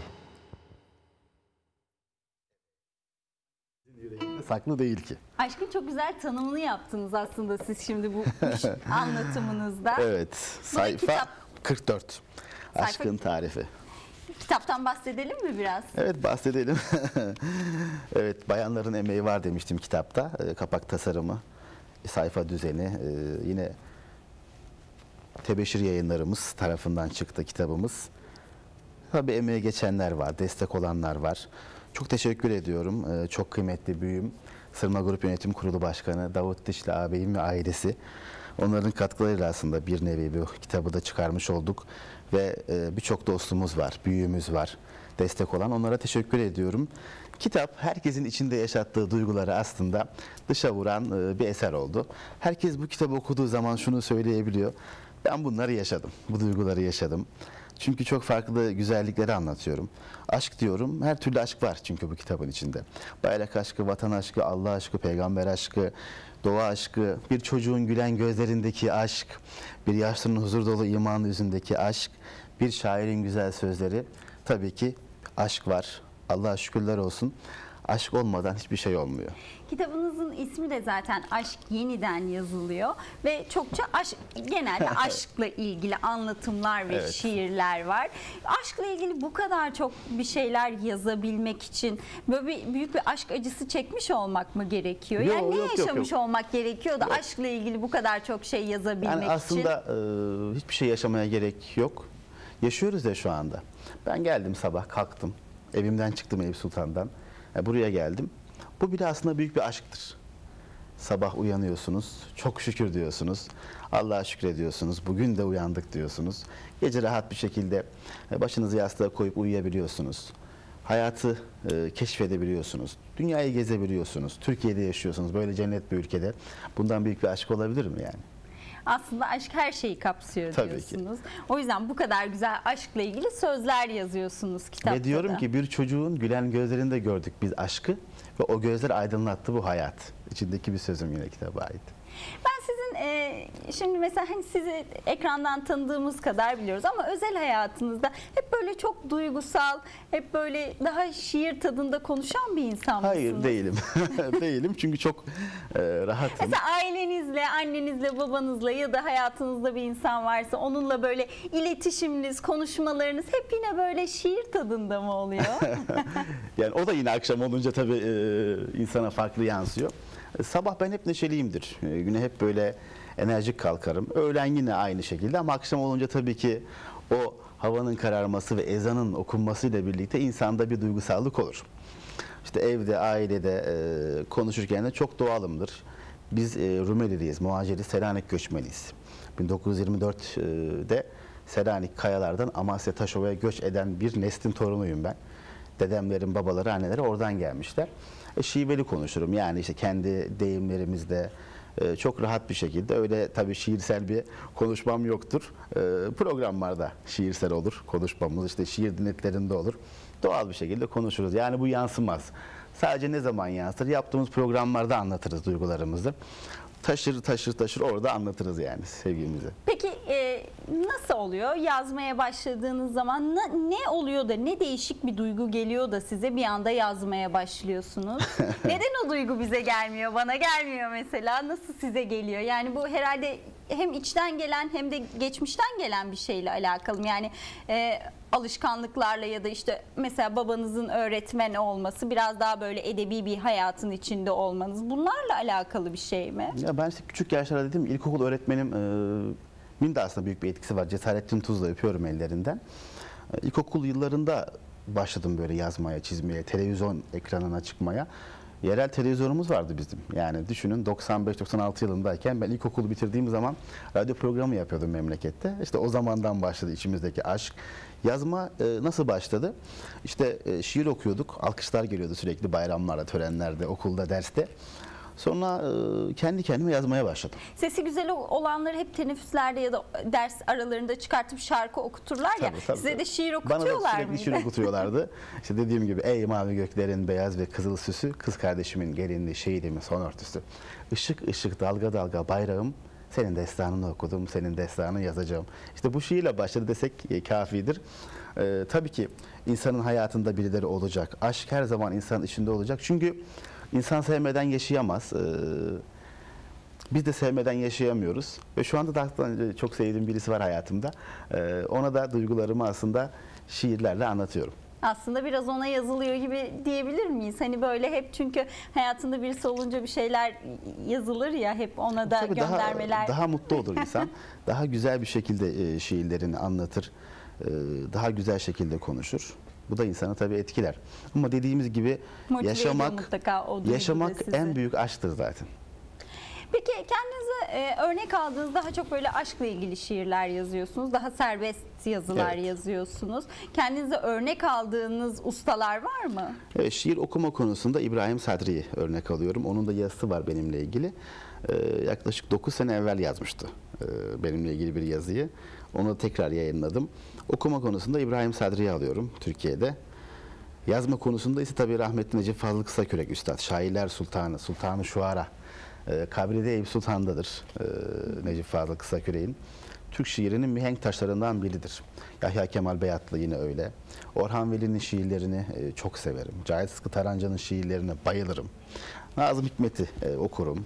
Saklı değil ki. Aşkın çok güzel tanımını yaptınız aslında siz şimdi bu anlatımınızda. Evet. Sayfa 44. Aşkın tarifi. Kitaptan bahsedelim mi biraz? Evet, bahsedelim. Evet, bayanların emeği var demiştim kitapta. Kapak tasarımı, sayfa düzeni, yine Tebeşir Yayınlarımız tarafından çıktı kitabımız. Tabii emeğe geçenler var, destek olanlar var. Çok teşekkür ediyorum. Çok kıymetli büyüğüm, Sırma Grup Yönetim Kurulu Başkanı Davut Dişli ağabeyim ve ailesi. Onların katkılarıyla aslında bir nevi bu kitabı da çıkarmış olduk. Ve birçok dostumuz var, büyüğümüz var, destek olan. Onlara teşekkür ediyorum. Kitap herkesin içinde yaşattığı duyguları aslında dışa vuran bir eser oldu. Herkes bu kitabı okuduğu zaman şunu söyleyebiliyor: ben bunları yaşadım, bu duyguları yaşadım. Çünkü çok farklı güzellikleri anlatıyorum. Aşk diyorum, her türlü aşk var çünkü bu kitabın içinde. Bayrak aşkı, vatan aşkı, Allah aşkı, peygamber aşkı, doğa aşkı, bir çocuğun gülen gözlerindeki aşk, bir yaşlının huzur dolu imanlı yüzündeki aşk, bir şairin güzel sözleri. Tabii ki aşk var. Allah'a şükürler olsun. Aşk olmadan hiçbir şey olmuyor. Kitabınızın ismi de zaten Aşk Yeniden yazılıyor ve çokça genelde aşkla ilgili anlatımlar ve şiirler var. Aşkla ilgili bu kadar çok bir şeyler yazabilmek için böyle büyük bir aşk acısı çekmiş olmak mı gerekiyor? Yani ne yaşamış olmak gerekiyor da aşkla ilgili bu kadar çok şey yazabilmek için? Aslında hiçbir şey yaşamaya gerek yok. Yaşıyoruz ya şu anda. Ben geldim sabah, kalktım. Evimden çıktım, Eyüp Sultan'dan. Buraya geldim. Bu bile aslında büyük bir aşktır. Sabah uyanıyorsunuz, çok şükür diyorsunuz. Allah'a şükrediyorsunuz. Bugün de uyandık diyorsunuz. Gece rahat bir şekilde başınızı yastığa koyup uyuyabiliyorsunuz. Hayatı keşfedebiliyorsunuz. Dünyayı gezebiliyorsunuz. Türkiye'de yaşıyorsunuz. Böyle cennet bir ülkede. Bundan büyük bir aşk olabilir mi yani? Aslında aşk her şeyi kapsıyor Tabii diyorsunuz. ki. O yüzden bu kadar güzel aşkla ilgili sözler yazıyorsunuz kitapta. Ve diyorum ki bir çocuğun gülen gözlerinde gördük biz aşkı ve o gözler aydınlattı bu hayat. İçindeki bir sözüm yine kitaba ait. Ben sizin şimdi mesela hani sizi ekrandan tanıdığımız kadar biliyoruz ama özel hayatınızda hep böyle çok duygusal, hep böyle daha şiir tadında konuşan bir insan mısınız? Hayır, değilim. Değilim çünkü çok rahatım. Mesela ailenizle, annenizle, babanızla ya da hayatınızda bir insan varsa onunla böyle iletişiminiz, konuşmalarınız hep yine böyle şiir tadında mı oluyor? Yani o da yine akşam olunca tabii insana farklı yansıyor. Sabah ben hep neşeliyimdir. Güne hep böyle enerjik kalkarım. Öğlen yine aynı şekilde ama akşam olunca tabii ki o havanın kararması ve ezanın okunmasıyla birlikte insanda bir duygusallık olur. İşte evde, ailede konuşurken de çok doğalımdır. Biz Rumeliliyiz, muhaciri Selanik göçmeniyiz. 1924'de Selanik kayalardan Amasya Taşova'ya göç eden bir neslin torunuyum ben. Dedemlerin babaları, anneleri oradan gelmişler. Şiveli konuşurum. Yani işte kendi deyimlerimizde çok rahat bir şekilde, öyle tabii şiirsel bir konuşmam yoktur. Programlarda şiirsel olur konuşmamız, işte şiir dinletlerinde olur. Doğal bir şekilde konuşuruz. Yani bu yansımaz. Sadece ne zaman yansır? Yaptığımız programlarda anlatırız duygularımızı. Taşır orada anlatırız yani sevgimizi. Peki nasıl oluyor? Yazmaya başladığınız zaman ne oluyor da, ne değişik bir duygu geliyor da size bir anda yazmaya başlıyorsunuz? Neden o duygu bize gelmiyor, bana gelmiyor mesela? Nasıl size geliyor? Yani bu herhalde hem içten gelen hem de geçmişten gelen bir şeyle alakalı. Yani alışkanlıklarla ya da işte mesela babanızın öğretmen olması, biraz daha böyle edebi bir hayatın içinde olmanız, bunlarla alakalı bir şey mi? Ya ben işte küçük yaşlarda dedim, ilkokul öğretmenim de aslında büyük bir etkisi var. Cesarettin Tuzla, öpüyorum ellerinden. İlkokul yıllarında başladım böyle yazmaya, çizmeye, televizyon ekranına çıkmaya. Yerel televizyonumuz vardı bizim. Yani düşünün 95-96 yılındayken ben ilkokulu bitirdiğim zaman radyo programı yapıyordum memlekette. İşte o zamandan başladı içimizdeki aşk. Yazma nasıl başladı? İşte şiir okuyorduk. Alkışlar geliyordu sürekli bayramlarda, törenlerde, okulda, derste. Sonra kendi kendime yazmaya başladım. Sesi güzel olanları hep teneffüslerde ya da ders aralarında çıkartıp şarkı okuturlar ya. Tabii, size de şiir okutuyorlar mıydı? Bana da sürekli şiir okutuyorlardı. İşte dediğim gibi, ey mavi göklerin beyaz ve kızıl süsü, kız kardeşimin gelinliği, şehidimin son örtüsü. Işık ışık dalga dalga bayrağım, senin destanını okudum, senin destanını yazacağım. İşte bu şiirle başladı desek kafidir. Tabii ki insanın hayatında birileri olacak. Aşk her zaman insanın içinde olacak. Çünkü İnsan sevmeden yaşayamaz. Biz de sevmeden yaşayamıyoruz. Ve şu anda da çok sevdiğim birisi var hayatımda. Ona da duygularımı aslında şiirlerle anlatıyorum. Aslında biraz ona yazılıyor gibi diyebilir miyiz? Hani böyle hep, çünkü hayatında birisi olunca bir şeyler yazılır ya, hep ona da tabii göndermeler. Daha mutlu olur insan. Daha güzel bir şekilde şiirlerini anlatır. Daha güzel şekilde konuşur. Bu da insanı tabii etkiler. Ama dediğimiz gibi yaşamak en büyük aşktır zaten. Peki kendinize örnek aldığınız, daha çok böyle aşkla ilgili şiirler yazıyorsunuz. Daha serbest yazılar yazıyorsunuz. Kendinize örnek aldığınız ustalar var mı? Şiir okuma konusunda İbrahim Sadri'yi örnek alıyorum. Onun da yazısı var benimle ilgili. Yaklaşık 9 sene evvel yazmıştı benimle ilgili bir yazıyı. Onu tekrar yayınladım. Okuma konusunda İbrahim Sadri'yi alıyorum Türkiye'de. Yazma konusunda ise tabii rahmetli Necip Fazıl Kısakürek Üstad, şairler sultanı, sultanı şuara. Kabri de Eyüp Sultan'dadır Necip Fazıl Kısakürek'in. Türk şiirinin mihenk taşlarından biridir. Yahya Kemal Beyatlı yine öyle. Orhan Veli'nin şiirlerini çok severim. Cahit Sıtkı Taranca'nın şiirlerine bayılırım. Nazım Hikmet'i okurum.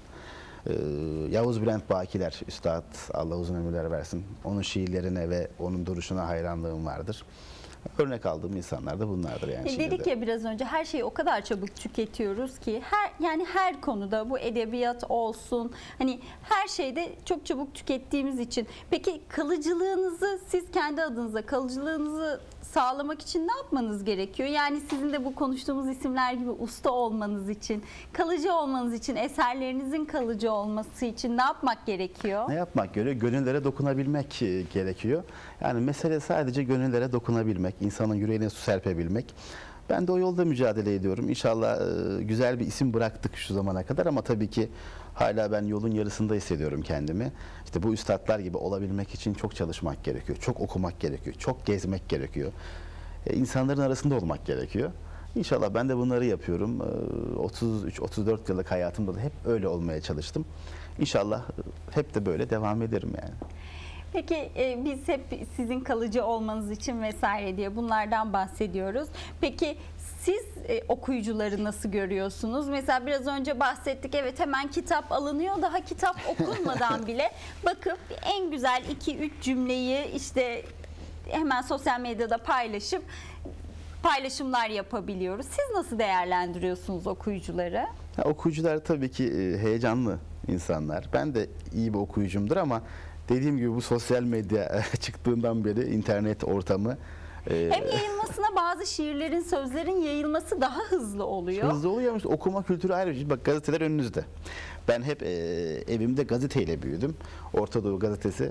Yavuz Bülent Bakiler, Üstad, Allah uzun ömürler versin. Onun şiirlerine ve onun duruşuna hayranlığım vardır. Örnek aldığım insanlar da bunlardır yani. Dedik ya biraz önce, her şeyi o kadar çabuk tüketiyoruz ki her konuda, bu edebiyat olsun, hani her şeyde çok çabuk tükettiğimiz için. Peki kalıcılığınızı, siz kendi adınıza kalıcılığınızı sağlamak için ne yapmanız gerekiyor? Yani sizin de bu konuştuğumuz isimler gibi usta olmanız için, kalıcı olmanız için, eserlerinizin kalıcı olması için ne yapmak gerekiyor? Ne yapmak gerekiyor? Gönüllere dokunabilmek gerekiyor. Yani mesele sadece gönüllere dokunabilmek, insanın yüreğine su serpebilmek. Ben de o yolda mücadele ediyorum. İnşallah güzel bir isim bıraktık şu zamana kadar ama tabii ki hala ben yolun yarısında hissediyorum kendimi. İşte bu üstadlar gibi olabilmek için çok çalışmak gerekiyor, çok okumak gerekiyor, çok gezmek gerekiyor. İnsanların arasında olmak gerekiyor. İnşallah ben de bunları yapıyorum. 33-34 yıllık hayatımda da hep öyle olmaya çalıştım. İnşallah hep de böyle devam ederim yani. Peki biz hep sizin kalıcı olmanız için vesaire diye bunlardan bahsediyoruz. Peki siz okuyucuları nasıl görüyorsunuz? Mesela biraz önce bahsettik, evet, hemen kitap alınıyor. Daha kitap okunmadan bile bakıp en güzel 2-3 cümleyi işte hemen sosyal medyada paylaşıp paylaşımlar yapabiliyoruz. Siz nasıl değerlendiriyorsunuz okuyucuları? Okuyucular tabii ki heyecanlı insanlar. Ben de iyi bir okuyucumdur ama dediğim gibi bu sosyal medya çıktığından beri internet ortamı hem yayılmasına, bazı şiirlerin, sözlerin yayılması daha hızlı oluyor. Hızlı oluyor ama işte okuma kültürü ayrı bir şey. Bak, gazeteler önünüzde. Ben hep evimde gazeteyle büyüdüm. Orta Doğu gazetesi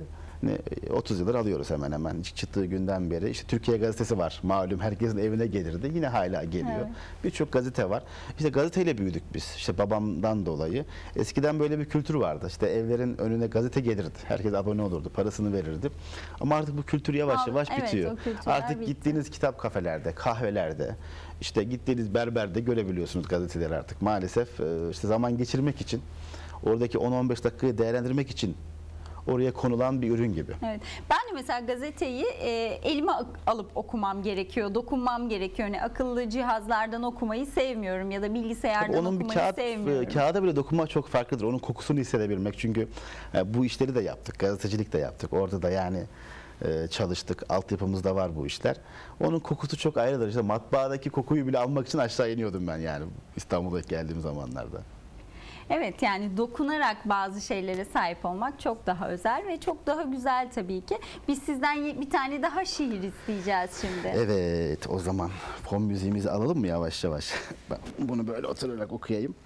30 yıldır alıyoruz hemen hemen. Çıktığı günden beri. İşte Türkiye gazetesi var. Malum herkesin evine gelirdi. Yine hala geliyor. Evet. Birçok gazete var. İşte gazeteyle büyüdük biz. İşte babamdan dolayı. Eskiden böyle bir kültür vardı. İşte evlerin önüne gazete gelirdi. Herkes abone olurdu. Parasını verirdi. Ama artık bu kültür yavaş yavaş bitiyor. Artık bitti. Gittiğiniz kitap kafelerde, kahvelerde, işte gittiğiniz berberde görebiliyorsunuz gazeteleri artık. Maalesef işte zaman geçirmek için, oradaki 10-15 dakikayı değerlendirmek için oraya konulan bir ürün gibi. Evet. Ben de mesela gazeteyi elime alıp okumam gerekiyor, dokunmam gerekiyor. Yani akıllı cihazlardan okumayı sevmiyorum ya da bilgisayardan okumayı sevmiyorum. Kağıda bile dokunmak çok farklıdır. Onun kokusunu hissedebilmek. Çünkü bu işleri de yaptık, gazetecilik de yaptık. Orada da yani çalıştık. Altyapımızda var bu işler. Onun kokusu çok ayrıdır. İşte matbaadaki kokuyu bile almak için aşağı iniyordum ben yani İstanbul'a geldiğim zamanlarda. Evet, yani dokunarak bazı şeylere sahip olmak çok daha özel ve çok daha güzel tabii ki. Biz sizden bir tane daha şiir isteyeceğiz şimdi. Evet, o zaman fon müziğimizi alalım mı yavaş yavaş? Ben bunu böyle oturarak okuyayım.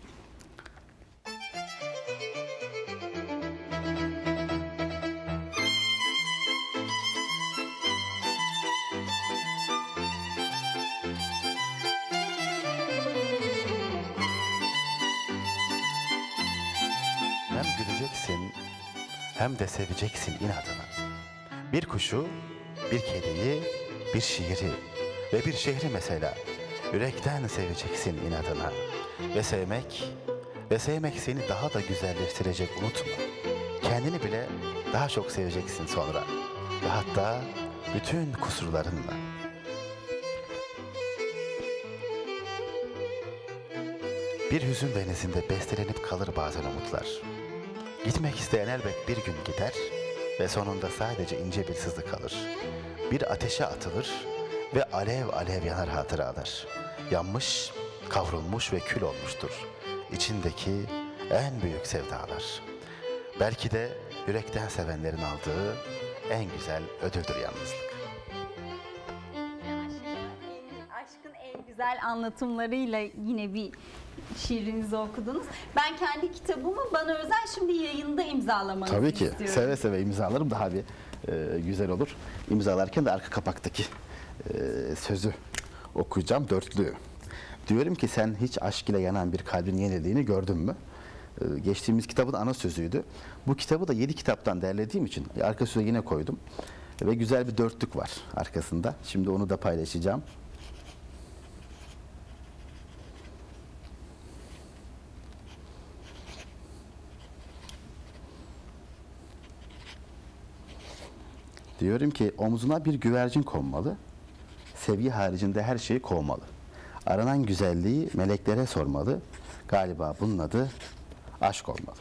Hem güleceksin hem de seveceksin inadına. Bir kuşu, bir kediyi, bir şiiri ve bir şehri mesela. Yürekten seveceksin inadına. Ve sevmek seni daha da güzelleştirecek, unutma. Kendini bile daha çok seveceksin sonra. Ve hatta bütün kusurlarınla. Bir hüzün denizinde bestelenip kalır bazen umutlar. Gitmek isteyen elbet bir gün gider ve sonunda sadece ince bir sızı kalır. Bir ateşe atılır ve alev alev yanar hatıralar. Yanmış, kavrulmuş ve kül olmuştur İçindeki en büyük sevdalar. Belki de yürekten sevenlerin aldığı en güzel ödüldür yalnızlık. Aşkın en güzel anlatımlarıyla yine bir şiirinizi okudunuz. Ben kendi kitabımı bana özel şimdi yayında imzalamanızı Tabii ki. istiyorum. Seve seve imzalarım, daha bir güzel olur. İmzalarken de arka kapaktaki sözü okuyacağım, dörtlüğü. Diyorum ki sen hiç aşk ile yanan bir kalbin yenildiğini gördün mü? Geçtiğimiz kitabın ana sözüydü. Bu kitabı da 7 kitaptan derlediğim için arka sözü yine koydum. Ve güzel bir dörtlük var arkasında. Şimdi onu da paylaşacağım. Diyorum ki omzuna bir güvercin konmalı, sevgi haricinde her şeyi kovmalı. Aranan güzelliği meleklere sormalı, galiba bunun adı aşk olmalı.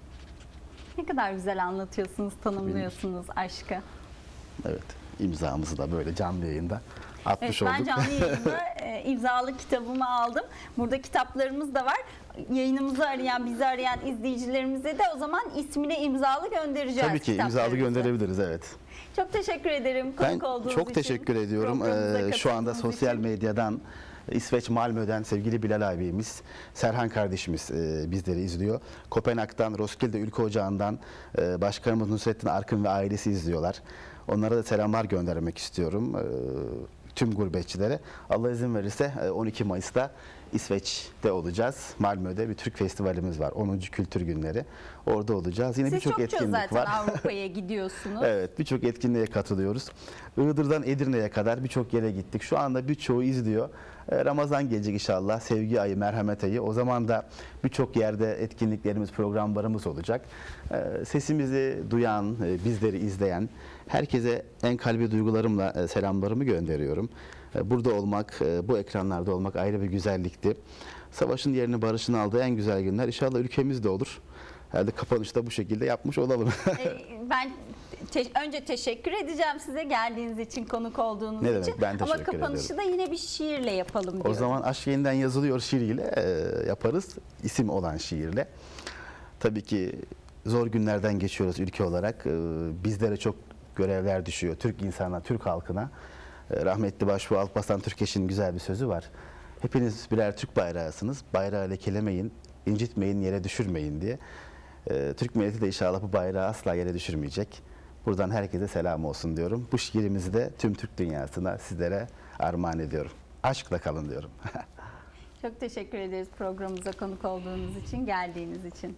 Ne kadar güzel anlatıyorsunuz, tanımlıyorsunuz aşkı. Evet, imzamızı da böyle canlı yayında atmış evet, olduk. Ben canlı yayında imzalı kitabımı aldım. Burada kitaplarımız da var. Yayınımızı arayan, bizi arayan izleyicilerimize de o zaman ismine imzalı göndereceğiz. Tabii ki imzalı gönderebiliriz, evet. Çok teşekkür ederim konuk olduğunuz için. Çok teşekkür ediyorum. Şu anda sosyal medyadan, İsveç Malmö'den sevgili Bilal abimiz, Serhan kardeşimiz bizleri izliyor. Kopenhag'dan, Roskilde Ülke Ocağı'ndan Başkanımız Nusrettin Arkın ve ailesi izliyorlar. Onlara da selamlar göndermek istiyorum. Tüm gurbetçilere. Allah izin verirse 12 Mayıs'ta İsveç'te olacağız. Malmö'de bir Türk festivalimiz var. 10. Kültür Günleri. Orada olacağız. Yine birçok etkinlik var. Siz çok zaten Avrupa'ya gidiyorsunuz. Evet, birçok etkinliğe katılıyoruz. Iğdır'dan Edirne'ye kadar birçok yere gittik. Şu anda birçoğu izliyor. Ramazan gelecek inşallah. Sevgi ayı, merhamet ayı. O zaman da birçok yerde etkinliklerimiz, programlarımız olacak. Sesimizi duyan, bizleri izleyen herkese en kalbi duygularımla selamlarımı gönderiyorum. Burada olmak, bu ekranlarda olmak ayrı bir güzellikti. Savaşın yerini, barışın aldığı en güzel günler inşallah ülkemizde olur. Herhalde kapanışta bu şekilde yapmış olalım. Ben önce teşekkür edeceğim size geldiğiniz için, konuk olduğunuz ne için. Demek? Ben teşekkür ederim. Ama kapanışı da yine bir şiirle yapalım diyorum. O zaman Aşk Yeniden Yazılıyor şiiriyle yaparız. İsim olan şiirle. Tabii ki zor günlerden geçiyoruz ülke olarak. Bizlere çok görevler düşüyor. Türk insanına, Türk halkına. Rahmetli Başbuğ Alparslan Türkeş'in güzel bir sözü var. Hepiniz birer Türk bayrağısınız. Bayrağı lekelemeyin, incitmeyin, yere düşürmeyin diye. Türk milleti de inşallah bu bayrağı asla yere düşürmeyecek. Buradan herkese selam olsun diyorum. Bu şiirimizi de tüm Türk dünyasına sizlere armağan ediyorum. Aşkla kalın diyorum. Çok teşekkür ederiz programımıza konuk olduğunuz için, geldiğiniz için.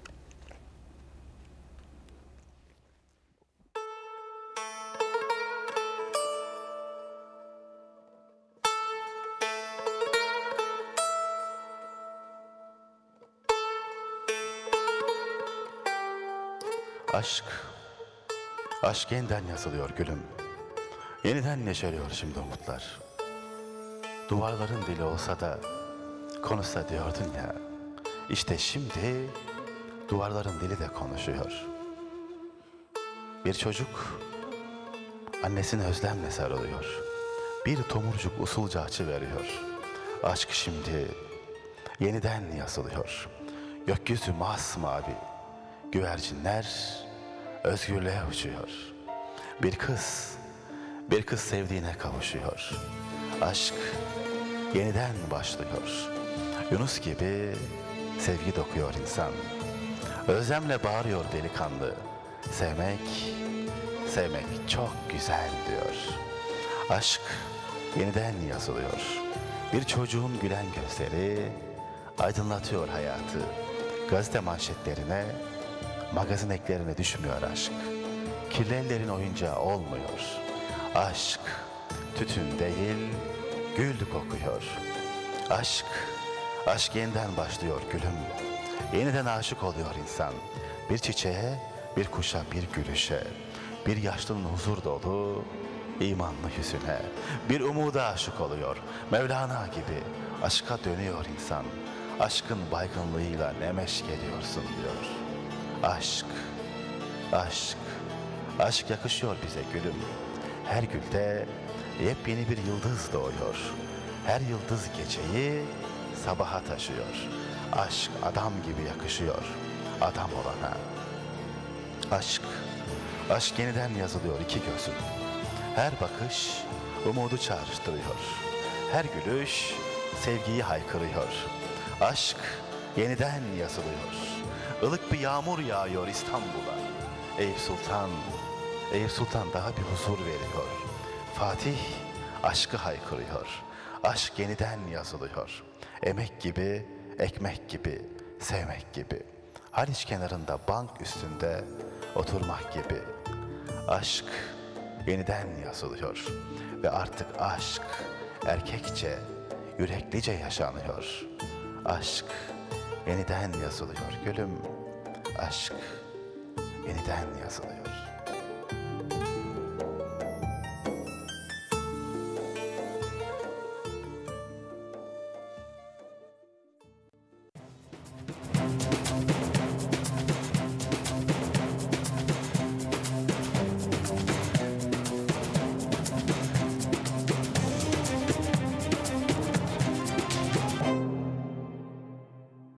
Aşk yeniden yazılıyor gülüm. Yeniden neşeliyor şimdi umutlar. Duvarların dili olsa da konuşsa diyordun ya. İşte şimdi duvarların dili de konuşuyor. Bir çocuk annesine özlemle sarılıyor. Bir tomurcuk usulca açıveriyor. Aşk şimdi yeniden yazılıyor. Gökyüzü masmavi. Güvercinler özgürlüğe uçuyor. Bir kız sevdiğine kavuşuyor. Aşk yeniden başlıyor. Yunus gibi sevgi dokuyor insan. Özlemle bağırıyor delikanlı. Sevmek çok güzel diyor. Aşk yeniden yazılıyor. Bir çocuğun gülen gözleri aydınlatıyor hayatı. Gazete manşetlerine, magazin eklerine düşmüyor aşk. Kirli ellerin oyuncağı olmuyor. Aşk tütün değil, gül kokuyor. Aşk yeniden başlıyor gülüm. Yeniden aşık oluyor insan. Bir çiçeğe, bir kuşa, bir gülüşe. Bir yaşlının huzur dolu, imanlı yüzüne. Bir umuda aşık oluyor. Mevlana gibi aşka dönüyor insan. Aşkın baygınlığıyla nemeş geliyorsun diyor. Aşk yakışıyor bize gülüm. Her gülde yepyeni bir yıldız doğuyor. Her yıldız geceyi sabaha taşıyor. Aşk adam gibi yakışıyor adam olana. Aşk yeniden yazılıyor iki gözüm. Her bakış umudu çağrıştırıyor. Her gülüş sevgiyi haykırıyor. Aşk yeniden yazılıyor. Ilık bir yağmur yağıyor İstanbul'a. Eyüp Sultan daha bir huzur veriyor. Fatih aşkı haykırıyor. Aşk yeniden yazılıyor. Emek gibi, ekmek gibi, sevmek gibi. Haliç kenarında bank üstünde oturmak gibi. Aşk yeniden yazılıyor. Ve artık aşk erkekçe, yüreklice yaşanıyor. Aşk yeniden yazılıyor gülüm. Aşk yeniden yazılıyor.